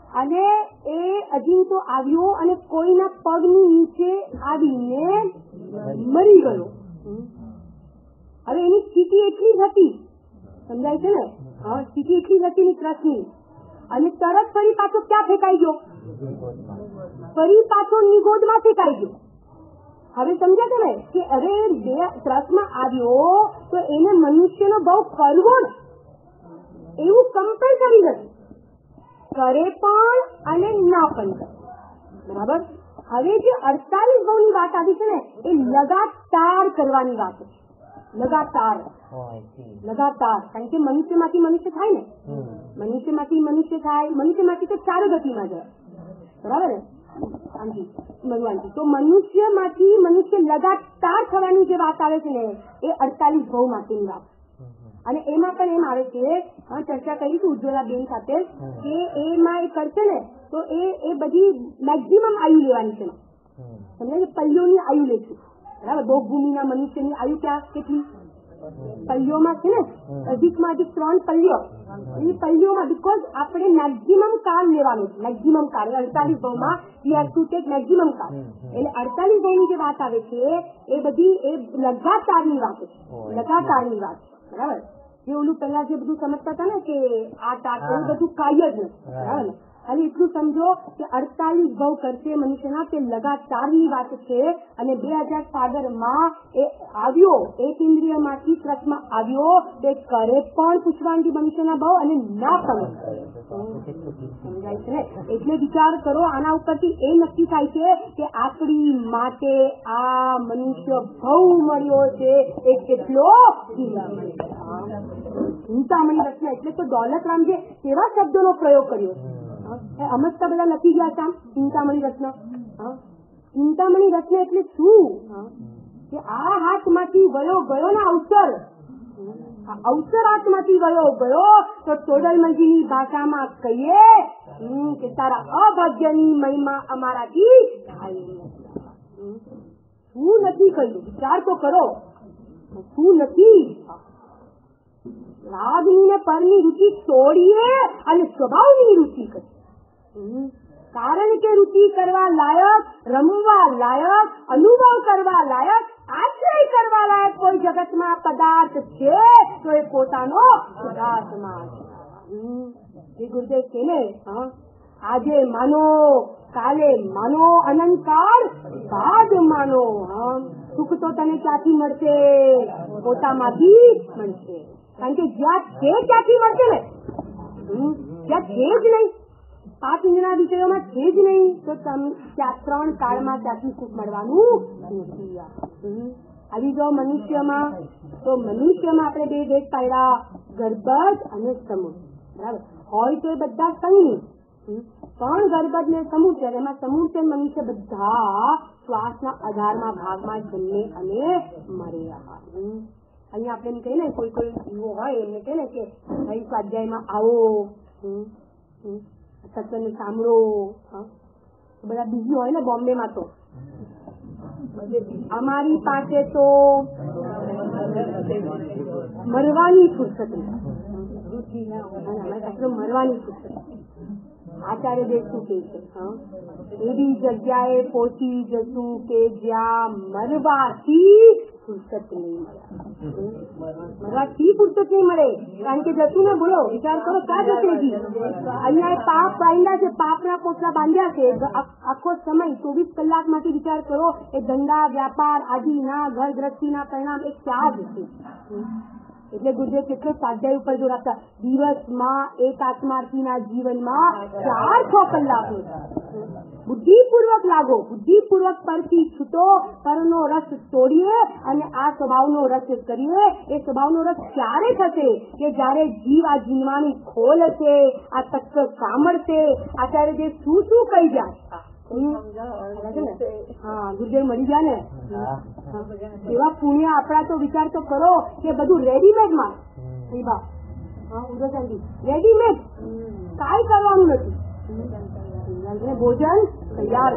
[SPEAKER 1] અને એ અજીંતો આવ્યો અને કોઈના પગની નીચે આવીને મરી ગયો. હવે એની સ્થિતિ એટલી જ હતી, સમજાય છે ને? સ્થિતિ એટલી જ હતી ની ત્રસની, અને તરત ફરી પાછો ક્યાં ફેંકાઈ ગયો? ફરી પાછો નિગોદમાં ફેંકાઈ ગયો. હવે સમજ્યા છે ને કે હવે ત્રસમાં આવ્યો તો એને મનુષ્યનો ભાવ કરવો ને એવું કમ્પલસરી નથી, કરે પણ અને ના પણ કરે. બરાબર. હવે જે 48 ભાવની વાત આવી છે ને એ લગાતાર કરવાની વાત છે. લગાતાર, કારણ કે મનુષ્યમાંથી મનુષ્ય થાય ને, મનુષ્યમાંથી મનુષ્ય થાય, મનુષ્યમાંથી તો ચાર ગતિમાં જાય. બરાબર ને? ભગવાનજી તો મનુષ્યમાંથી મનુષ્ય લગાતાર થવાની જે વાત આવે છે ને એ 48 ભાવ માટેની વાત. અને એમાં પણ એમ આવે છે, ચર્ચા કરીશું ઉજ્જવલા બેન સાથે, કે એમાં એ કરશે ને તો એ બધી મેક્સિમમ આયુ લેવાની છે. સમજાય? પલ્યોની આયુ લેશું. બરાબર. ભોગભૂમિના મનુષ્યની આયુ ક્યાં કેટલી? પલ્યોમાં છે ને, અધિકમાં અધિક 3 પલ્યો. એ પલ્યોમાં બીકોઝ આપણે મેક્સિમમ કાળ લેવાનું છે. મેક્સિમમ કાળ 48 ભાવમાં we have to take maximum કાળ. એટલે 48 ભાવની જે વાત આવે છે એ બધી એ લગાતારની વાત છે. લગાતારની વાત. બરાબર. જે ઓલું પહેલા જે બધું સમજતા હતા ને કે આ તાર એવું બધું કાય જ નથી. બરાબર ને? અને એટલું સમજો કે 48 ભાવ કરશે મનુષ્યના તે લગાતારની વાત છે. અને 2000 સાગરમાં એ આવ્યો, એક ઇન્દ્રિયમાંથી ત્રસમાં આવ્યો તે કરે પણ પૂછવાની મનુષ્યના ભાવ અને ના પણ. સમજાય છે ને? એટલે વિચાર કરો, આના ઉપરથી એ નક્કી થાય છે કે આપણી માટે આ મનુષ્ય ભાવ મળ્યો છે એ કેટલો ચિંતામણી રત્ન. એટલે તો દોલતરામજી કેવા શબ્દોનો પ્રયોગ કર્યો છે. અમસ્તા બધા લખી ગયા હતા ચિંતામણી રત્ન. ચિંતામણી રત્ન એટલે શું? કે આ હાથમાંથી વયો ગયો ને અવસર, અવસર હાથમાંથી વયો ગયો તો ટોડલમલજીની ભાષામાં કહીએ કે તારા અભાગ્યની મહિમા અમારાથી શું નથી કહ્યું? વિચાર તો કરો, શું નથી? રાગની ને પરની રુચિ છોડીએ અને સ્વભાવની રુચિ કરી. કારણ કે રુચિ કરવા લાયક, રમવા લાયક, અનુભવ કરવા લાયક, આશ્રય કરવા લાયક કોઈ જગતમાં પદાર્થ છે તો એ પોતાનો પદાર્થમાં છે. ગુરુદેવ કે ને આજે માનો, કાલે માનો, અનંતકાળ બાદ માનો. સુખ તો તને ક્યાંથી મળશે? પોતામાંથી મળશે. કારણ કે જ્યાં છે ક્યાંથી મળશે ને? જ્યાં છે જ નહીં, 5 ઇન્દ્રના વિષયોમાં છે જ નહીં તો ત્યાં 3 કાળમાં ત્યાંથી સુખ મળવાનું નથી. આવી જાઓ મનુષ્યમાં, તો મનુષ્યમાં આપણે 2 ભેદ પાડ્યા, ગર્ભજ અને સમૂહ. બરાબર. હોય તો એ બધા સંગી, પણ ગર્ભજ ને સમૂહ છે. એમાં સમૂહ છે મનુષ્ય બધા શ્વાસના આધારમાં ભાગમાં જન્મે અને મરે. અહીંયા આપણે એમ કહીએ ને, કોઈ જીવો હોય એમને કહે ને કે ભાઈ સ્વાધ્યાયમાં આવો, સત્સંગ સાંભળો. બધા બીજી હોય ને બોમ્બેમાં તો, અમારી પાસે તો મરવાની ફુરસત નથી. મરવાની ફુરસત. આચાર્ય દેવ શું કે છે? એવી જગ્યાએ પહોંચી જશું કે જ્યાં મરવાથી ફુરસત નહીં મળે. મરવાથી ફુરસત નહીં મળે. કારણ કે જશું ને, બોલો વિચાર કરો ક્યાં જશે? અહીંયા પાપ બાંધ્યા છે, પાપના પોટલા બાંધ્યા છે આખો સમય 24 કલાકમાંથી. વિચાર કરો એ ધંધા, વ્યાપાર આદિના ઘર ગ્રસ્તીના પરિણામ એ ક્યાં જશે? એટલે ગુરુદેવ કેટલો સ્વાધ્યાય ઉપર જોર આપતા. દિવસમાં એક આત્માર્થીના જીવનમાં 4-6 કલાક બુદ્ધિપૂર્વક લાગો, બુદ્ધિપૂર્વક પરથી છૂટો, પરનો રસ તોડીએ અને આ સ્વભાવનો રસ કરીએ. એ સ્વભાવનો રસ ક્યારે થશે? કે જયારે જીવ આ જીવવાની ખોલ છે, આ તત્વ સાંભળશે, આચાર્ય જે શું કહી જાય. હા, ગુરુદેવ મળી ગયા ને એવા પુણ્ય આપણા. તો વિચાર તો કરો કે બધું રેડીમેડ માં, રેડીમેડ, કાંઈ કરવાનું નથી. ભોજન તૈયાર.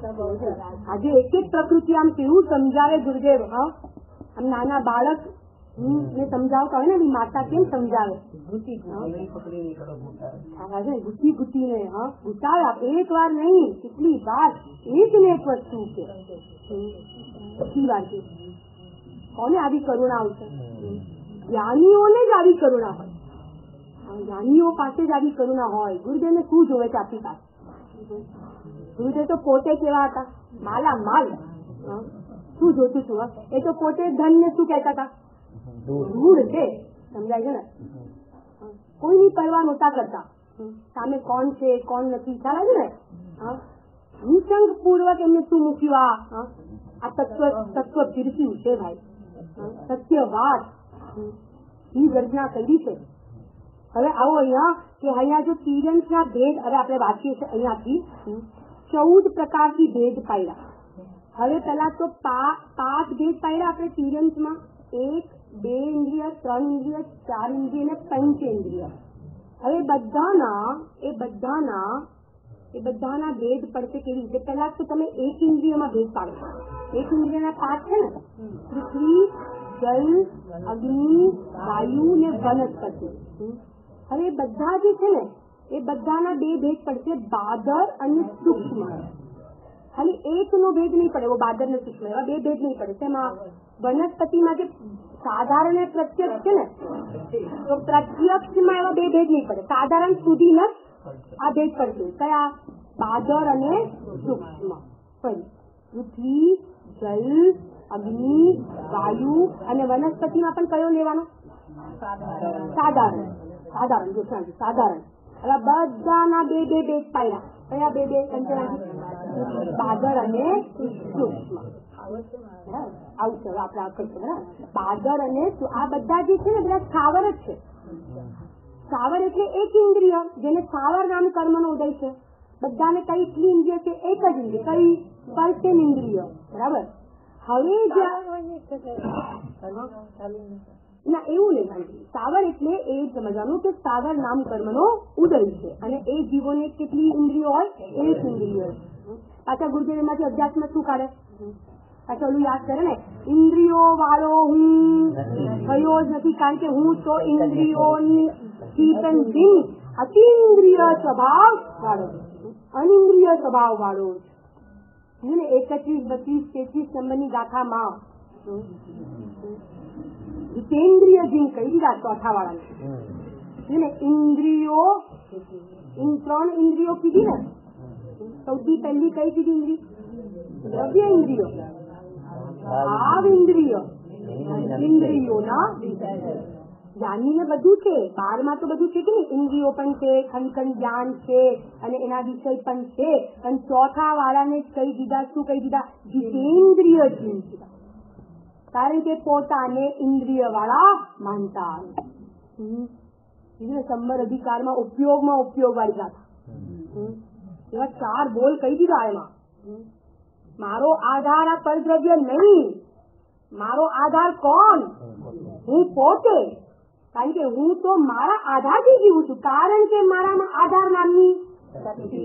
[SPEAKER 1] આજે એક એક પ્રકૃતિ આમ કેવું સમજાવે ગુરુદેવ. આમ નાના બાળક ને સમજાવતા હોય ને માતા કેમ સમજાવે ઘૂટી ઘૂટીને ઘૂટાવે એક વાર નહીં કેટલી વાર એક ને એક વસ્તુ કે કેટલી વાર કે કોને આવી કરુણા આવશે જ્ઞાનીઓને જ આવી કરુણા હોય જ્ઞાનીઓ પાસે જ આવી કરુણા હોય ગુરુદેવને શું જોવે છે આપણી પાસે ગુરુદેવ તો પોતે કેવા હતા માલા માલ શું જોતું છું એ તો પોતે ધન ને શું કહેતા હતા ધૂળ છે સમજાય છે ને કોઈની પરવા નહોતા કરતા સામે કોણ છે કોણ નથી ખ્યાલ છે ને નિશંક પૂર્વક એમને શું મૂક્યું આ તત્વ પીરસ્યું છે ભાઈ સત્ય વાત ની ગર્જના કરી છે હવે આવો અહીંયા કે અહીંયા જો તિરંસ ના ભેદ હવે આપણે વાંચીએ છીએ અહીંયાથી 14 પ્રકારથી ભેદ પાડ્યા હવે પેલા તો 5 ભેદ પાડ્યા આપણે તિરંસમાં 1 2 ઇન્દ્રિય 3 ઇન્દ્રિય 4 ઇન્દ્રિય અને પંચેન્દ્રિય હવે બધાના ભેદ પડશે કેવી રીતે પેલા તો તમે એક ઇન્દ્રિયમાં ભેદ પાડો એક ઇન્દ્રિયના 5 છે ને પૃથ્વી જલ અગ્નિ વાયુ ને વનસ્પતિ હવે બધા જે છે ને એ બધાના 2 ભેદ પડશે બાદર અને સૂક્ષ્મ ખાલી એક નો ભેદ નહીં પડે એવો બાદર ને સૂક્ષ્મ એવા 2 ભેદ નહીં પડે તેમાં વનસ્પતિમાં જે સાધારણ પ્રત્યક્ષ છે ને તો પ્રત્યક્ષમાં એવા 2 ભેદ નહીં પડે સાધારણ સુધી આ ભેદ પડશે કયા બાદર અને સૂક્ષ્મ પૃથ્વી જલ અગ્નિ વાયુ અને વનસ્પતિમાં પણ કયો લેવાનો સાધારણ જો સાધારણ હવે બધાના 2 ભેદ પાડ્યા કયા 2 બાદર અને સૂક્ષ્મ આવું છે આપણે કરશું બરાબર બાદર અને આ બધા જે છે ને બધા સ્થાવર જ છે સ્થાવર એટલે એક ઇન્દ્રિય જેને સ્થાવર નામ કર્મ નો ઉદય છે બધાને કઈ ઇન્દ્રિય છે એક જ ઇન્દ્રિય કઈ પંચેન ઇન્દ્રિય બરાબર હવે ના એવું નહીં સ્થાવર એટલે એ સમજવાનું કે સ્થાવર નામ કર્મ નો ઉદય છે અને એ જીવોને કેટલી ઇન્દ્રિયો હોય એક ઇન્દ્રિય પાછા ગુરુદેવ એમાંથી અભ્યાસમાં શું કાઢે પાછા ઓલું યાદ કરે ને ઇન્દ્રિયો વાળો હું થયો જ નથી કારણ કે હું તો ઇન્દ્રિયોની અતિન્દ્રિય સ્વભાવ વાળો અનિન્દ્રિય સ્વભાવ વાળો છે ને 31, 32, 33 નંબરની ગાથામાં જીતેન્દ્રિય જીન કહી દીધા ચોથા વાળા ને ઇન્દ્રિયો 3 ઇન્દ્રિયો કીધી ને સૌથી પહેલી કઈ કીધી ઇન્દ્રિય દ્રવ્ય ઇન્દ્રિયો ભાવ ઇન્દ્રિયોના જ્ઞાની ને બધું છે 12માં તો બધું છે કે નહીં ઇન્દ્રિયો પણ છે ખનખન જ્ઞાન છે અને એના વિષય પણ છે અને ચોથા વાળાને કઈ દીધા શું કહી દીધા જીતેન્દ્રિય જીન કારણ કે પોતાને ઇન્દ્રિય વાળા માનતા સંબર અધિકારમાં ઉપયોગ વાળી ગાથા એવા 4 બોલ કહી દીધા એમાં મારો આધાર આ પરદ્રવ્ય નહીં મારો આધાર કોણ હું પોતે કારણ કે હું તો મારા આધારથી જીવું છું કારણ કે મારામાં આધાર નામની શક્તિ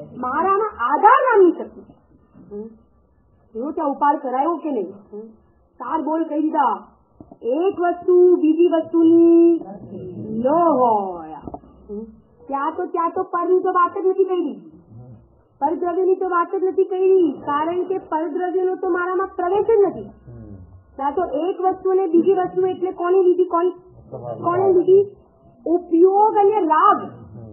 [SPEAKER 1] એવો ત્યાં ઉપાડ કરાયો કે નહીં 4 બોલ કહી દીધા એક વસ્તુ બીજી વસ્તુની ન હોય ત્યાં તો પરની તો વાત જ નથી કરી પરદ્રવ્યની તો વાત જ નથી કરી કારણ કે પરદ્રવ્યનો તો મારામાં પ્રવેશ જ નથી ત્યાં તો એક વસ્તુ અને બીજી વસ્તુ એટલે કોની લીધી કોને લીધી ઉપયોગ અને લાભ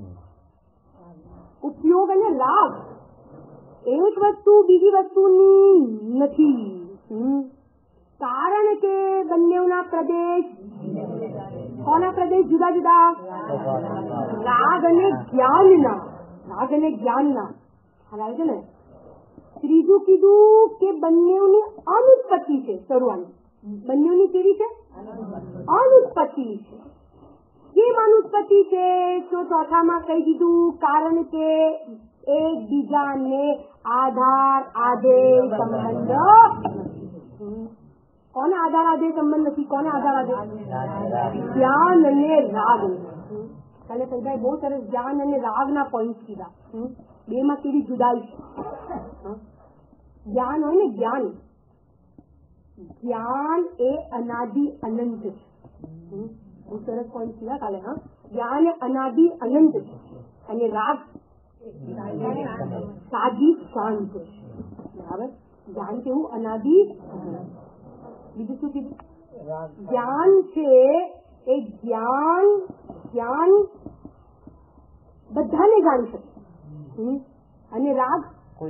[SPEAKER 1] એક વસ્તુ બીજી વસ્તુની નથી કારણ કે બંનેના પ્રદેશ કોના પ્રદેશ જુદા જુદા રાગ અને જ્ઞાનના આવે છે ને ત્રીજું કીધું કે બંનેની અનુત્પત્તિ છે શરૂઆત બંનેની કેવી છે અનુત્પત્તિ છે કેમ અનુત્પત્તિ છે તો ચોથામાં કહી દીધું કારણ કે એકબીજાને આધાર આધેય સંબંધ કોને આધાર આધેય સંબંધ નથી કોને આધાર આધેય જ્ઞાન અને રાગ કાલે ભાઈ બહુ સરસ જ્ઞાન અને રાગ ના પોઈન્ટ કીધા 2 માં કેવી જુદાઈ છે જ્ઞાન હોય ને જ્ઞાન જ્ઞાન એ અનાદિ અનંત છે. બહુ સરસ પોઈન્ટ થયા કાલે. હા, જ્ઞાન એ અનાદિ અનંત છે અને રાગ સાદી શાંત છે. બરાબર. જ્ઞાન કેવું? અનાદિ. બીજું શું કીધું? જ્ઞાન છે એ જ્ઞાન બધાને જાણી શકે અને રાગ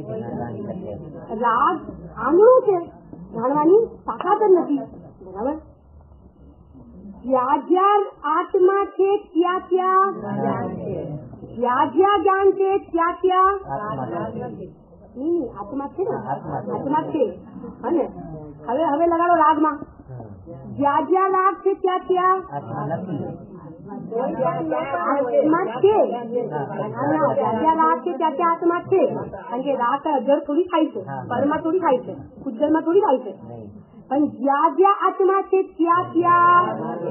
[SPEAKER 1] આંગળું છે, જાણવાની તાકાત જ નથી. બરાબર. જ્યાં જ્યાં આત્મા છે ત્યાં ત્યાં જ્યાં જ્ઞાન છે ત્યાં ત્યાં આત્મા છે ને, આત્મા છે. અને હવે લગાડો રાગમાં. જ્યાં જ્યાં રાગ છે ત્યાં ત્યાં આત્મા છે. જ્યાં રાગ છે ત્યાં ત્યાં આત્મા છે. કારણ કે રાગ અજર થોડી થાય છે, પરમાં થોડી થાય છે, ઉજ્જરમાં થોડી થાય છે. પણ જ્યાં જ્યાં આત્મા છે ત્યાં ત્યાં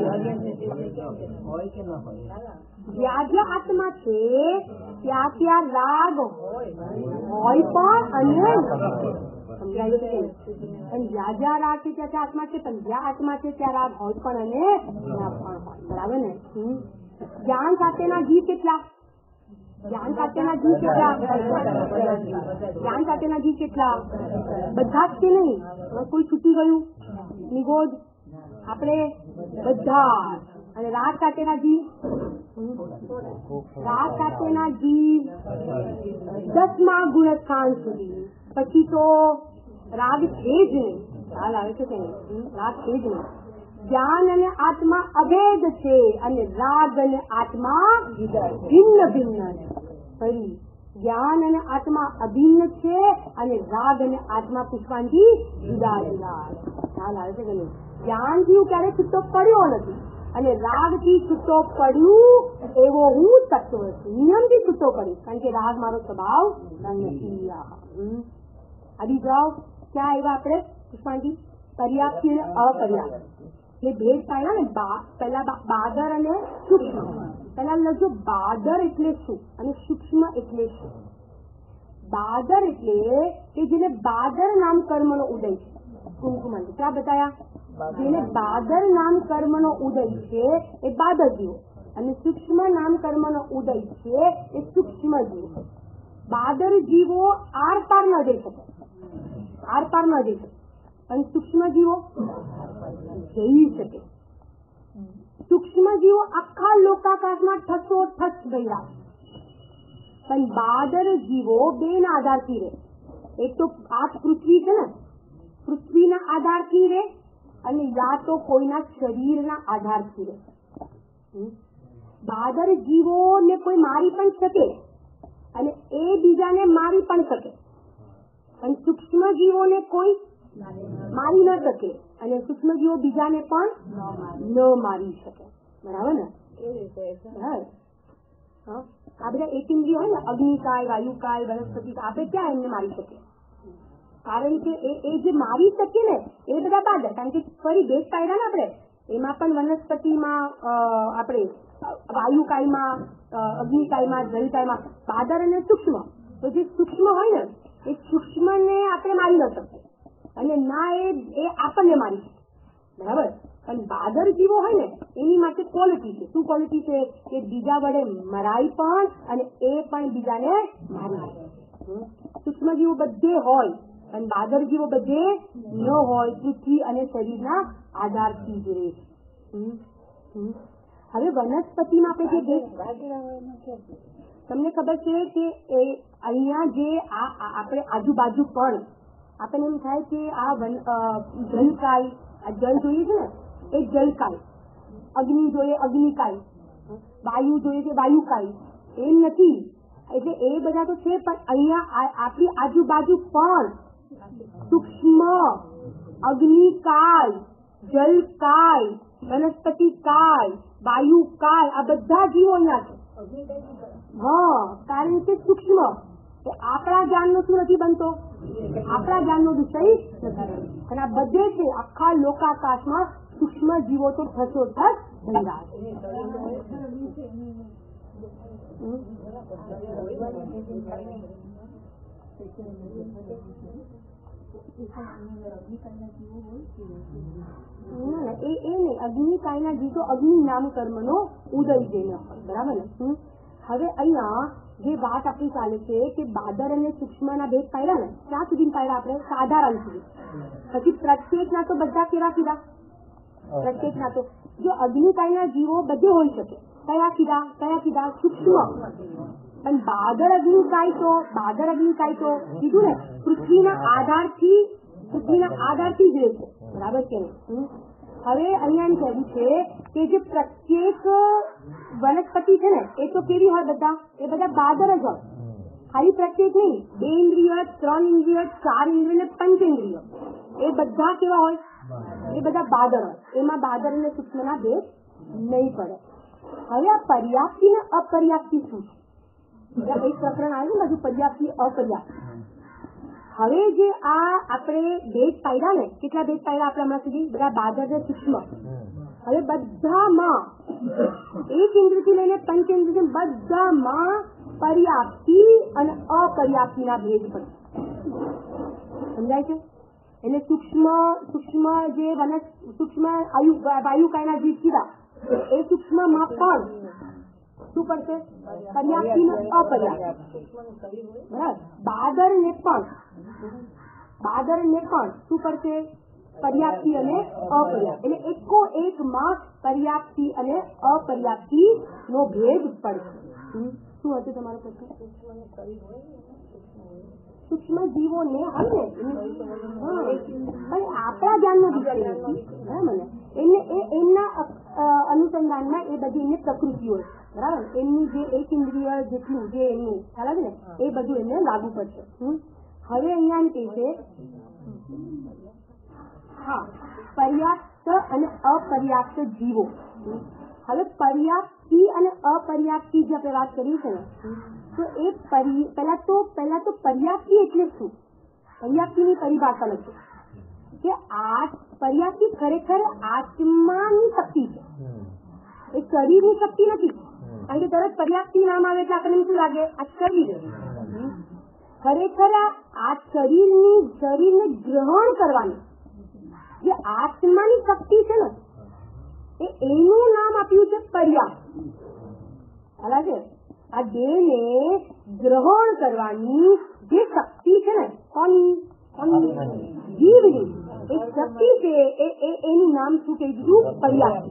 [SPEAKER 1] જ્યાં જ્યાં આત્મા છે ત્યાં ત્યાં રાગ હોય પણ અને સમજાયું છે. પણ જ્યાં જ્યાં રાગ છે ત્યાં ત્યાં આત્મા છે, પણ જ્યાં આત્મા છે ત્યાં રાગ હોય પણ અને ના પણ હોય. બરાબર ને? જ્ઞાન સાથેના જીવ કેટલા? જ્ઞાન સાથેના જીવ કેટલા? જ્ઞાન સાથેના જીવ કેટલા? બધા જ કે નહીં? કોઈ છૂટી ગયું? નિગોદ આપણે બધા. અને રાગ સાથેના જીવ? રાગ સાથેના જીવ 10મા ગુણસ્થાન સુધી. પછી તો રાગ છે જ નહીં. ખ્યાલ આવે છે કે નહીં? રાગ છે જ નહીં. જ્ઞાન અને આત્મા અભેદ છે અને રાગ અને આત્મા ભિન્ન ભિન્ન છે. ફરી જ્ઞાન અને આત્મા અભિન્ન છે અને રાગ અને આત્મા પુષ્પાંજી જુદા જુદા. ખ્યાલ આવે છે કે નહીં? જ્ઞાનથી હું ક્યારે છૂટો પડ્યો નથી અને રાગથી છૂટો પડ્યું એવો હું તત્વ છું. નિયમથી છૂટો પડ્યું કારણ કે રાગ મારો સ્વભાવ નથી. આદિ જાઓ ક્યાં આવ્યા આપણે પુષ્પાંજી? પર્યાપ્ત અને અપર્યાપ્ત. એ ભેદ પાડ્યા ને. પેલા બાદર અને સૂક્ષ્મ. પેલા લખજો બાદર એટલે શું અને સૂક્ષ્મ એટલે શું. બાદર એટલે કે જેને બાદર નામ કર્મનો ઉદય છે. કુમકુમન ક્યાં બતાયા? જેને બાદર નામ કર્મનો ઉદય છે એ બાદર જીવો અને સૂક્ષ્મ નામ કર્મનો ઉદય છે એ સૂક્ષ્મ જીવો. બાદર જીવો આર પાર ન જઈ શકે, આર પાર ન જઈ શકે. પણ સૂક્ષ્મ જીવો જઈ શકે. સૂક્ષ્મ જીવો આખા લોકાકાશમાં ઠસો ઠસ ગયા. પણ બાદર જીવો બે ના આધારથી રહે. એક તો આ પૃથ્વી છે ને, પૃથ્વીના આધારથી રહે અને યા તો કોઈના શરીરના આધારથી રહે. બાદર જીવોને કોઈ મારી પણ શકે અને એ બીજાને મારી પણ શકે. પણ સૂક્ષ્મ જીવોને કોઈ મારી ન શકે અને સૂક્ષ્મ જીવો બીજાને પણ ન મારી શકે. બરાબર ને? આ બધા એક ઇન્દ્રિયો હોય ને, અગ્નિકાય, વાયુકાય, વનસ્પતિ, આપણે ક્યાં એમને મારી શકીએ? કારણ કે એ જે મારી શકીએ ને એ બધા બાદર. કારણ કે ફરી ભેદ પાડ્યા ને આપણે. એમાં પણ વનસ્પતિમાં આપણે વાયુકાયમાં, અગ્નિકાયમાં, જલકાયમાં બાદર અને સૂક્ષ્મ. તો જે સૂક્ષ્મ હોય ને એ સૂક્ષ્મને આપણે મારી ન શકીએ અને ના એ આપણને મારી શકે. બરાબર. પણ બાદર જીવો હોય ને એની માટે ક્વોલિટી છે. શું ક્વોલિટી છે? કે બીજા વડે મરાય પણ અને એ પણ બીજાને મારી શકે. સૂક્ષ્મ જીવો બધે હોય પણ બાદર જીવો બધે ન હોય. પૃથ્વી અને શરીરના આધારથી જ રહે. હવે વનસ્પતિમાં આપણે જે તમને ખબર છે કે અહીંયા જે આપણે આજુબાજુ પણ આપણને એમ થાય કે આ જલકાય, આ જલ જોઈએ છે ને એ જલકાય, અગ્નિ જોઈએ અગ્નિકાય, વાયુ જોઈએ છે વાયુકાય. એમ નથી. એટલે એ બધા તો છે પણ અહીંયા આપણી આજુબાજુ પણ સૂક્ષ્મ, અગ્નિકાય, જલકાય, વનસ્પતિકાય, વાયુકાય આ બધા જીવો અહીંયા છે. હા, કારણ કે સૂક્ષ્મ આપણા જ્ઞાનનો શું નથી બનતો? આપણા જ્ઞાનનો વિષય નથી. અને આ બધે છે આખા લોકાકાશમાં સૂક્ષ્મ જીવો તો થશો થશ ભેગા. નહીં, અગ્નિકાયના જીવ તો અગ્નિ નામ કર્મનો ઉદય જઈને હોય, બરાબર ને? હવે અહીંયા જે વાત આપણી ચાલે છે કે બાદર અને સૂક્ષ્મના ભેદ પાડ્યા ને, ત્યાં સુધી પાડ્યા આપણે સાધારણ સુધી. પછી પ્રત્યેકના તો બધા કેવા કીધા? પ્રત્યેકના તો જો અગ્નિકાયના જીવો બધે હોઈ શકે. કયા કીધા? સૂક્ષ્મ. પણ બાદર અગ્નિકાય તો કીધું ને પૃથ્વીના આધારથી જ રહે છે, બરાબર છે ને? હવે અહીંયા કહેવું છે કે જે પ્રત્યેક વનસ્પતિ છે ને એ તો કેવી હોય? એ બધા બાદર જ હોય. ખાલી પ્રત્યેક નહીં, 2 ઇન્દ્રિય, 3 ઇન્દ્રિય, 4 ઇન્દ્રિય ને 5 ઇન્દ્રિય, એ બધા કેવા હોય? એ બધા બાદર હોય. એમાં બાદર અને સૂક્ષ્મના ભેદ નહીં પડે. હવે આ પર્યાપ્તિ ને અપર્યાપ્તિ શું છે? એક પ્રકરણ આવ્યું ને બધું પર્યાપ્તિ અપર્યાપ્તિ. હવે જે આ આપણે ભેદ પાડ્યા ને, કેટલા ભેદ પાડ્યા આપણે હમણાં સુધી? બધા બાદર ને સૂક્ષ્મ. હવે બધામાં એક ઇન્દ્રિયથી લઈને 5 ઇન્દ્રિય બધામાં પર્યાપ્તિ અને અપર્યાપ્તિના ભેદ પડે. સમજાય છે? એટલે સૂક્ષ્મ જે સૂક્ષ્મ વાયુકાયના જીવ કીધા એ સૂક્ષ્મમાં પણ શું પડશે? પર્યાપ્તિ ને અપર્યાપ્તિ. બરાબર. બાદર ને પણ શું પડશે? પર્યાપ્તિ અને અપર્યાપ્તિ. એટલે એકો એક માં પર્યાપ્તિ અને અપર્યાપ્તિ નો ભેદ પડશે. શું હતું તમારો પ્રશ્ન? સૂક્ષ્મ જીવો ને હોય ને આપણા ધ્યાનનો વિષય નથી, બરાબર ને? એમના અનુસંધાનમાં એ બધી એમની પ્રકૃતિઓ, બરાબર, એમની જે એક ઇન્દ્રિય જેટલું જે એમનું ખ્યાલ આવે ને એ બધું એમને લાગુ પડશે. હવે અહીંયા એમ કહે છે પર્યાપ્ત અને અપર્યાપ્ત જીવો. હવે પર્યાપ્તિ અને અપર્યાપ્તિ જે આપણે વાત કરી છે ને, તો એ પહેલા તો પર્યાપ્તિ એટલે શું? પર્યાપ્તિની પરિભાષા લખી કે આ પર્યાપ્તિ ખરેખર આત્માની શક્તિ છે, એ શરીરની શક્તિ નથી. કારણ કે તરત પર્યાપ્તિ નામ આવે એટલે આપણને શું લાગે? આ શરીર. ખરેખર આ શરીરને ગ્રહણ કરવાની જે આત્માની શક્તિ છે ને એનું નામ આપ્યું છે પર્યાપ્ત. છે આ દેહને ગ્રહણ કરવાની જે શક્તિ છે ને કોની? જીવની એ શક્તિ છે, એનું નામ શું કહી દીધું? પર્યાપ્ત.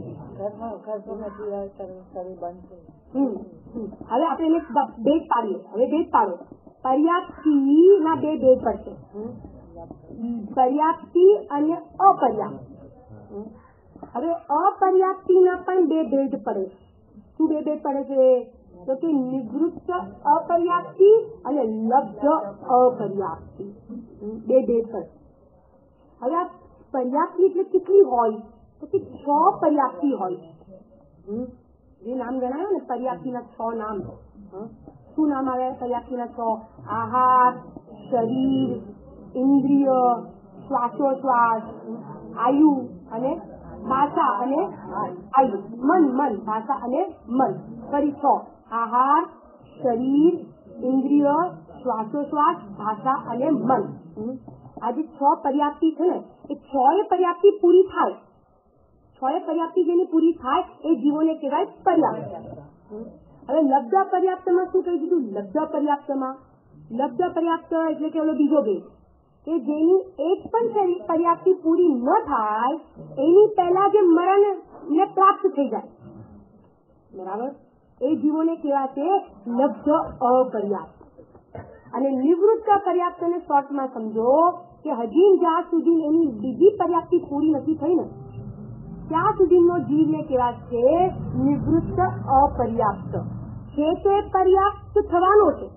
[SPEAKER 1] હવે આપણે એને ભેદ પાડીએ. હવે ભેદ પાડો. પર્યાપ્તિ ના બે ભેદ પડશે, પર્યાપ્તિ અને અપર્યાપ્ત. હવે અપર્યાપ્તિના પણ બે ભેદ પડે. શું બે ભેદ પડે છે? તો કે નિવૃત્ત અપર્યાપ્તિ અને લબ્ધ અપર્યાપ્તિ, બે ભેદ પડે. હવે આ પર્યાપ્તિ એટલે કેટલી હોય? તો કે 6 પર્યાપ્તિ હોય. જે નામ ગણાયો ને પર્યાપ્તિના 6 નામ. શું નામ આવે પર્યાપ્તિના 6? આહાર, શરીર, ઇન્દ્રિય, શ્વાસોશ્વાસ, આયુ અને ભાષા અને આયુ, મન, ભાષા અને મન. ફરી 6: આહાર, શરીર, ઇન્દ્રિય, શ્વાસોશ્વાસ, ભાષા અને મન. આ જે 6 પર્યાપ્તિ છે ને એ 6 પર્યાપ્તિ પૂરી થાય, 6 પર્યાપ્તિ જેની પૂરી થાય એ જીવોને કહેવાય પર્યાપ્ત. હવે લબ્ધ પર્યાપ્તમાં શું કહી દીધું? લબ્ધ પર્યાપ્ત એટલે કે ઓલો બીજો ભેદ કે જેની એક પણ પર્યાપ્તિ પૂરી ન થાય એની પહેલા જે મરણ ને પ્રાપ્ત થઈ જાય, બરાબર, એ જીવોને કેવા છે? લબ્ધ અપર્યાપ્ત. અને નિવૃત્ત પર્યાપ્ત ને શોર્ટમાં સમજો કે હજી જ્યાં સુધી એની બીજી પર્યાપ્તિ પૂરી નથી થઈ ને ત્યાં સુધીનો જીવને કેવા છે? નિવૃત્ત અપર્યાપ્ત. છે તો એ પર્યાપ્ત થવાનો છે,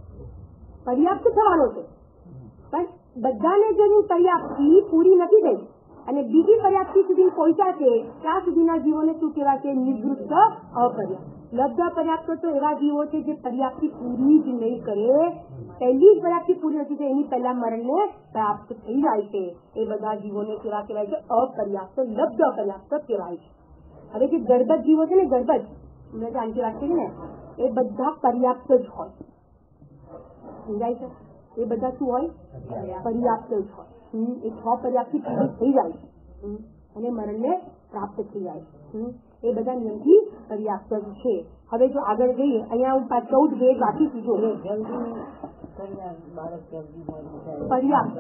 [SPEAKER 1] પણ બધાને જેની પર્યાપ્તિ પૂરી નથી થઈ અને બીજી પર્યાપ્તિ સુધી પહોંચ્યા છે ત્યાં સુધીના જીવોને શું કહેવાય? નિવૃત્ત અપર્યાપ્ત. લબ્ધ પર્યાપ્ત તો એવા જીવો છે જે પર્યાપ્તિ પૂરી જ નહીં કરે, પહેલી જ પર્યાપ્તિ પૂરી નથી થઈ એની પહેલા મરણને પ્રાપ્ત થઈ જાય છે. એ બધા જીવોને કેવા કહેવાય છે? અપર્યાપ્ત, લબ્ધ અપર્યાપ્ત કહેવાય છે. હવે જે ગર્ભજ જીવો છે ને, ગર્ભજ મેં જાણતી વાત કરી ને, એ બધા પર્યાપ્ત જ હોય. સમજાય છે? એ બધા શું હોય? પર્યાપ્ત જ હોય. એ 6 પર્યાપ્તથી પીડિત થઈ જાય અને મરણને પ્રાપ્ત થઈ જાય. એ બધા નિયમથી પર્યાપ્ત છે. હવે જો આગળ જઈએ, અહીંયા હું 14 વેદ વાંચીશું. જો પર્યાપ્ત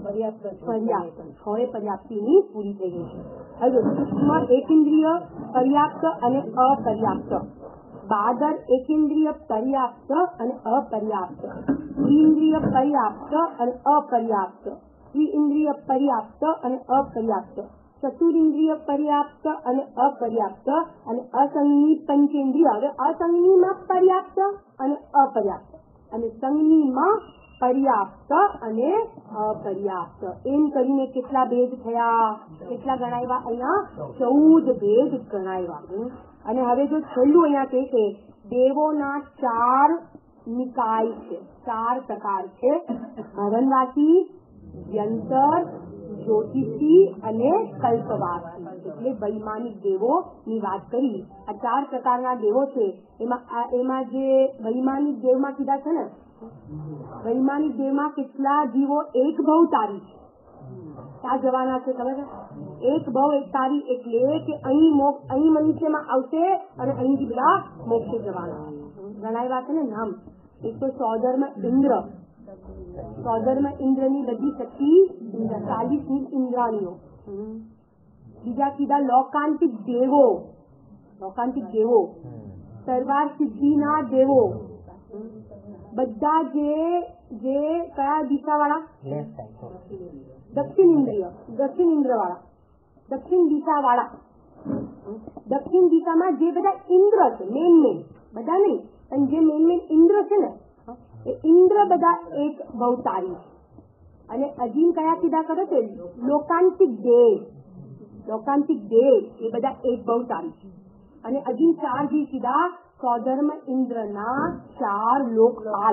[SPEAKER 1] 6 પર્યાપ્તિની પૂરી થઈ ગઈ છે. હવે સૂક્ષ્મ એકેન્દ્રિય પર્યાપ્ત અને અપર્યાપ્ત, બાદર એકેન્દ્રિય પર્યાપ્ત અને અપર્યાપ્ત, ઇન્દ્રિય પર્યાપ્ત અને અપર્યાપ્ત, દ્વિઇન્દ્રિય પર્યાપ્ત અને અપર્યાપ્ત, ચતુરિન્દ્રિય પર્યાપ્ત અને અપર્યાપ્ત, અને અસંગની પંચેન્દ્રિય. હવે અસંગનીમાં પર્યાપ્ત અને અપર્યાપ્ત, અને સંગનીમાં પર્યાપ્ત અને અપર્યાપ્ત, એમ કરીને કેટલા ભેદ થયા? કેટલા ગણાવ્યા? અહીંયા 14 ભેદ ગણાવ્યા. અને હવે જો છેલ્લું અહીંયા કહે છે, દેવોના 4 નિકાય છે, 4 પ્રકાર છે: હરણવાસી, યંતર, જ્યોતિષી અને કલ્પવાસી. એટલે વૈમાનિક દેવો ની વાત કરી. આ 4 પ્રકારના દેવો છે. એમાં જે વૈમાનિક દેવમાં કીધા છે ને, વૈમાનિક દેવમાં કેટલા જીવો એક ભવ તારી છે, ક્યાં જવાના છે ખબર છે? એક ભવ એક તારી, એટલે કે અહીં મનુષ્યમાં આવશે અને અહીંથી બધા મોક્ષે જવાના. ગણાવ્યા છે ને નામ. એક તો સોધર્મ ઇન્દ્ર, સોધર્મ ઇન્દ્રની બધી શક્તિ 40 ઇન્દ્રાણીઓ. બીજા કીધા લોકાંતિક દેવો, લોકાંતિક દેવો, સર્વાર સિદ્ધિના દેવો, બધા જે કયા દિશા વાળા? દક્ષિણ ઇન્દ્ર વાળા, દક્ષિણ દિશા વાળા. દક્ષિણ દિશામાં જે બધા ઇન્દ્ર છે, મેન બધા નહીં, પણ જે મેન ઇન્દ્ર છે ને, એ ઇન્દ્ર બધા એક ભવતારી છે. અને અજીમ કયા કીધા કરો છે? લોકાંતિક દેવ, લોકાંતિક દેવ એ બધા એક ભવતારી છે. અને અજીમ 4 જે કીધા, સોધર્મ ઇન્દ્રના 4 લોકપાલ,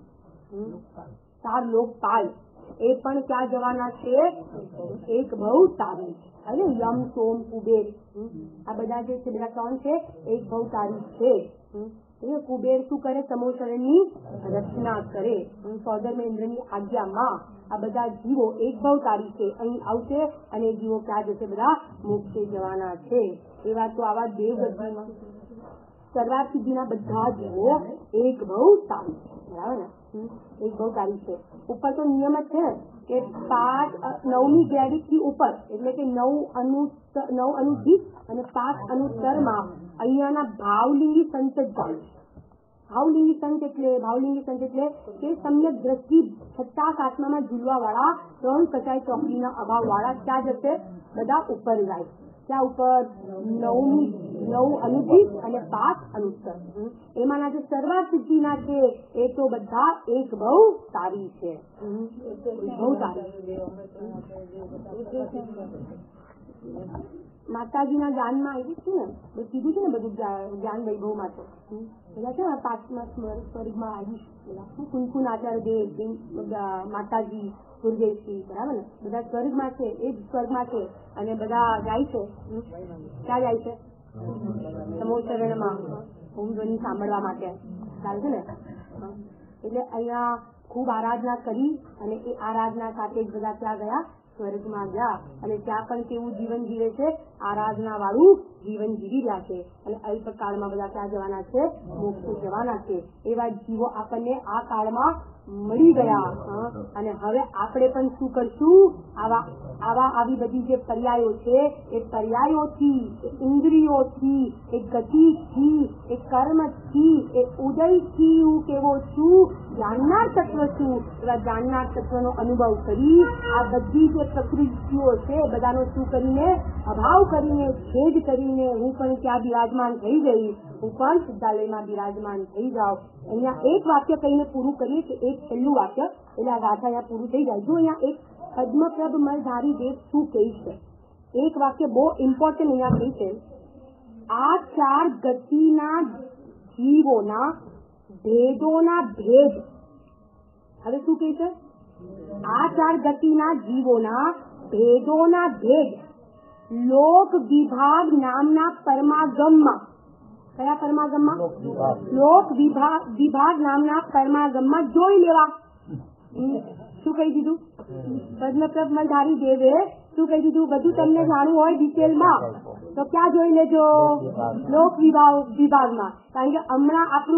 [SPEAKER 1] 4 લોકપાલ, એ પણ ક્યાં જવાના છે? એક ભવતારી. હવે યમ, સોમ, કુબેર, આ બધા જે છે બધા કોણ છે? એક ભવતારી છે. કુબેર શું કરે? સમોસરણની રચના કરે, સોધર્મ ઇન્દ્રની આજ્ઞામાં. આ બધા જીવો એક ભવતારી છે, અહીં આવશે અને જીવો ક્યાં જશે? બધા મોક્ષે જવાના છે. એવા તો આવા દેવગતિમાં સર્વાર સિદ્ધિના બધા જીવો એક ભવતારી છે. બરાબર ને? એક ભવતારી છે. ઉપર તો નિયમ જ છે ને કે 9મી ગ્રેડિક થી ઉપર, એટલે કે 9 અનુદીપ અને 5 અનુત્તરમાં અહીંયાના ભાવલિંગી સંત જ જાય. ભાવલિંગી સંત એટલે કે સમ્યક દ્રષ્ટિ 6ઠ્ઠા 7મામાં ઝૂલવા વાળા, 3 કચાઈ ચોકડીના અભાવ વાળા ક્યાં જશે? બધા ઉપર જાય. ક્યાં ઉપર? 9 અનુદીપ અને 5 અનુત્તર. એમાંના જે સર્વાર સિદ્ધિના છે એ તો બધા એક બહુ સારી છે. બહુ સારી માતાજીના જ્ઞાનમાં આવ્યું છે ને, કીધું છે ને બધું જ્ઞાન વૈભવમાં છે. બધા છે ને 5મા સ્વર્ગમાં આવ્યું, કુનકુન આચાર્ય દેવ, માતાજી, ગુરુદેવજી, બરાબર ને? બધા સ્વર્ગમાં છે, એ જ સ્વર્ગમાં છે. અને બધા જાય છે, ક્યાં જાય છે? સમોસરણમાં ઓમ ધ્વનિ સાંભળવા માટે ચાલે છે ને. એટલે અહીંયા ખૂબ આરાધના કરી અને એ આરાધના સાથે જ બધા ત્યાં ગયા, સ્વર્ગમાં ગયા. અને ત્યાં પણ કેવું જીવન જીવે છે? આરાધના વાળું જીવન જીવી રહ્યા છે. અને અલ્પકાળમાં બધા ક્યાં જવાના છે? મોક્ષે જવાના છે. એવા જીવો આપણને આ કાળમાં મળી ગયા. અને હવે આપણે પણ શું કરશું? આવી બધી જે પર્યાયો છે એ પર્યાયોથી, એ ઇન્દ્રિયોથી, એ ગતિથી, એ કર્મથી, એ ઉદયથી હું કેવો છું? જાણનાર તત્વ છું. એવા જાણનાર તત્વનો અનુભવ કરી આ બધી જે પ્રકૃતિઓ છે બધાનો શું કરીને? અભાવ કરીને, છેદ કરીને હું પણ ત્યાં બિરાજમાન થઈ ગઈ. હું પણ સિદ્ધાલયમાં બિરાજમાન થઈ જાઉં. અહીંયા એક વાક્ય કહીને પૂરું કરીએ કે એક છેલ્લું વાક્ય, એટલે આ ગાથા અહીંયા પૂરું થઈ જાય. જો અહીંયા એક પદ્મપ્રભ મલધારી દેવ શું કહે છે? એક વાક્ય બહુ ઇમ્પોર્ટન્ટ અહીંયા કહે છે, આ 4 ગતિના જીવોના ભેદોના ભેદ. હવે શું કહે છે? આ 4 ગતિના જીવોના ભેદોના ભેદ લોક વિભાગ નામના પરમાગમમાં. કયા પરમાગમમાં? લોક વિભાગ નામના પરમાગમમાં જોઈ લેવા. શું કહી દીધું? પદ્મપ્રભ મલધારી દેવે શું કહી દીધું? બધું તમને જાણવું હોય ડિટેલમાં તો ક્યાં જોઈ લેજો? લોક વિભાગમાં. કારણ કે હમણાં આપણું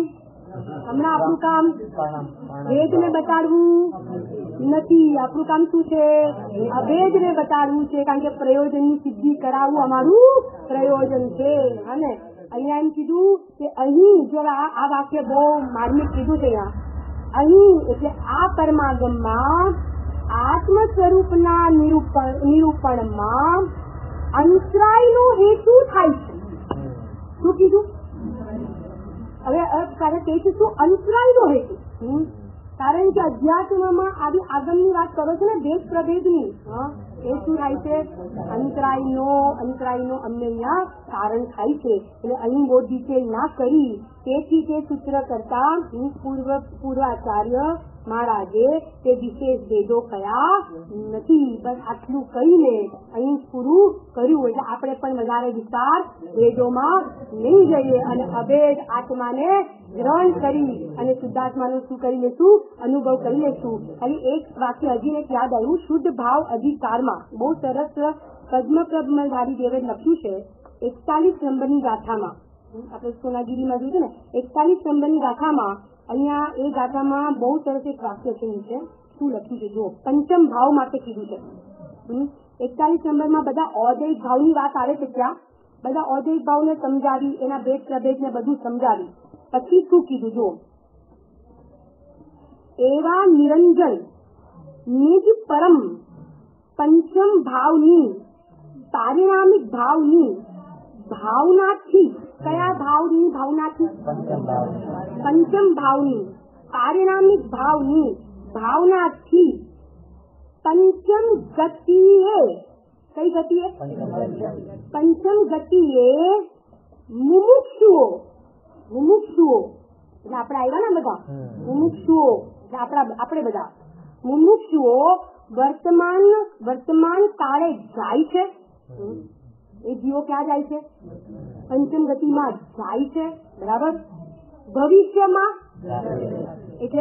[SPEAKER 1] કામ વેદને બતાડવું નથી. આપણું કામ શું છે? અભેદને બતાડવું છે. કારણ કે પ્રયોજનની સિદ્ધિ કરાવવું અમારું પ્રયોજન છે. અને અહીંયા એમ કીધું કે અહીં જો આ વાક્ય બહુ માર્મિક કીધું છે. અહીં એટલે આ પરમાગમમાં આત્મ સ્વરૂપના નિરૂપણમાં અંતરાયનો હેતુ થાય છે. શું કીધું? હવે કારણ કે શું અંતરાયનો હેતુ? કારણ કે અધ્યાત્મમાં આવી આગમની વાત કરો છો ને, દેશ પ્રભેદની, એ શું થાય છે? અંતરાયનો અમને અહીંયા કારણ થાય છે. એટલે અહીં બહુ ડિટેલ ના કરી. તેથી તે સૂત્ર કરતા પૂર્વાચાર્ય મહારાજે તે વિશેષ ભેદો કયા નથી. બસ આટલું કહીને અહીં પૂરું કર્યું. એટલે આપણે પણ વધારે વિસ્તાર ભેદોમાં નહીં જઈએ અને અભેદ આત્માને ગ્રહણ કરી અને શુદ્ધાત્માનું શું કરી લેશું? અનુભવ કરી લેશું. ખાલી એક વાક્ય હજી એક યાદ આવ્યું. શુદ્ધ ભાવ અધિકારમાં બહુ સરસ પદ્મપ્રભ મલધારી દેવે લખ્યું છે. 41 નંબરની ગાથામાં આપણે સોનાગીરીમાં જોયું ને, 41 નંબરની ગાથામાં અહીંયા એ ગાથામાં બહુ સરસ એક વાક્ય છે. શું લખ્યું છે જો? પંચમ ભાવ માટે કીધું છે. 41 નંબરમાં બધા ઔદૈહિક ભાવની વાત આવે છે. ત્યાં બધા ઔદૈહિક ભાવને સમજાવી, એના ભેદ પ્રભેદ ને બધું સમજાવી પછી શું કીધું જો? એવા નિરંજન નિજ પરમ પંચમ ભાવની પારિણામિક ભાવની ભાવનાથી, કયા ભાવની ભાવનાથી? પંચમ ભાવની પારિણામિક ભાવની ભાવનાથી પંચમ ગતિએ, કઈ ગતિએ? પંચમ ગતિએ મુમુક્ષુઓ એટલે આપણે આવ્યા ને બધા મુમુક્ષુઓ, આપણે બધા મુમુક્ષુઓ વર્તમાન કાળે જાય છે. એ જીવો ક્યાં જાય છે? પંચમ ગતિમાં જાય છે. બરાબર. ભવિષ્યમાં એટલે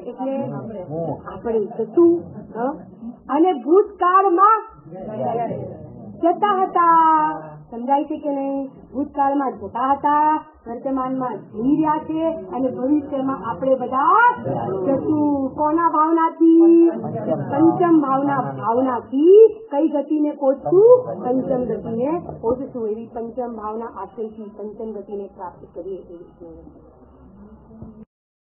[SPEAKER 1] આપણે જતું અને ભૂતકાળમાં જતા હતા. સમજાય છે કે નહીં? ભૂતકાળમાં જતા હતા, વર્તમાનમાં જઈ રહ્યા છે અને ભવિષ્યમાં આપણે બધા જશું. કોના ભાવનાથી? પંચમ ભાવનાથી કઈ ગતિને પહોંચશું? પંચમ ગતિને પહોંચશું. એવી પંચમ ભાવના આશ્રયથી પંચમ ગતિને પ્રાપ્ત કરીએ. એવી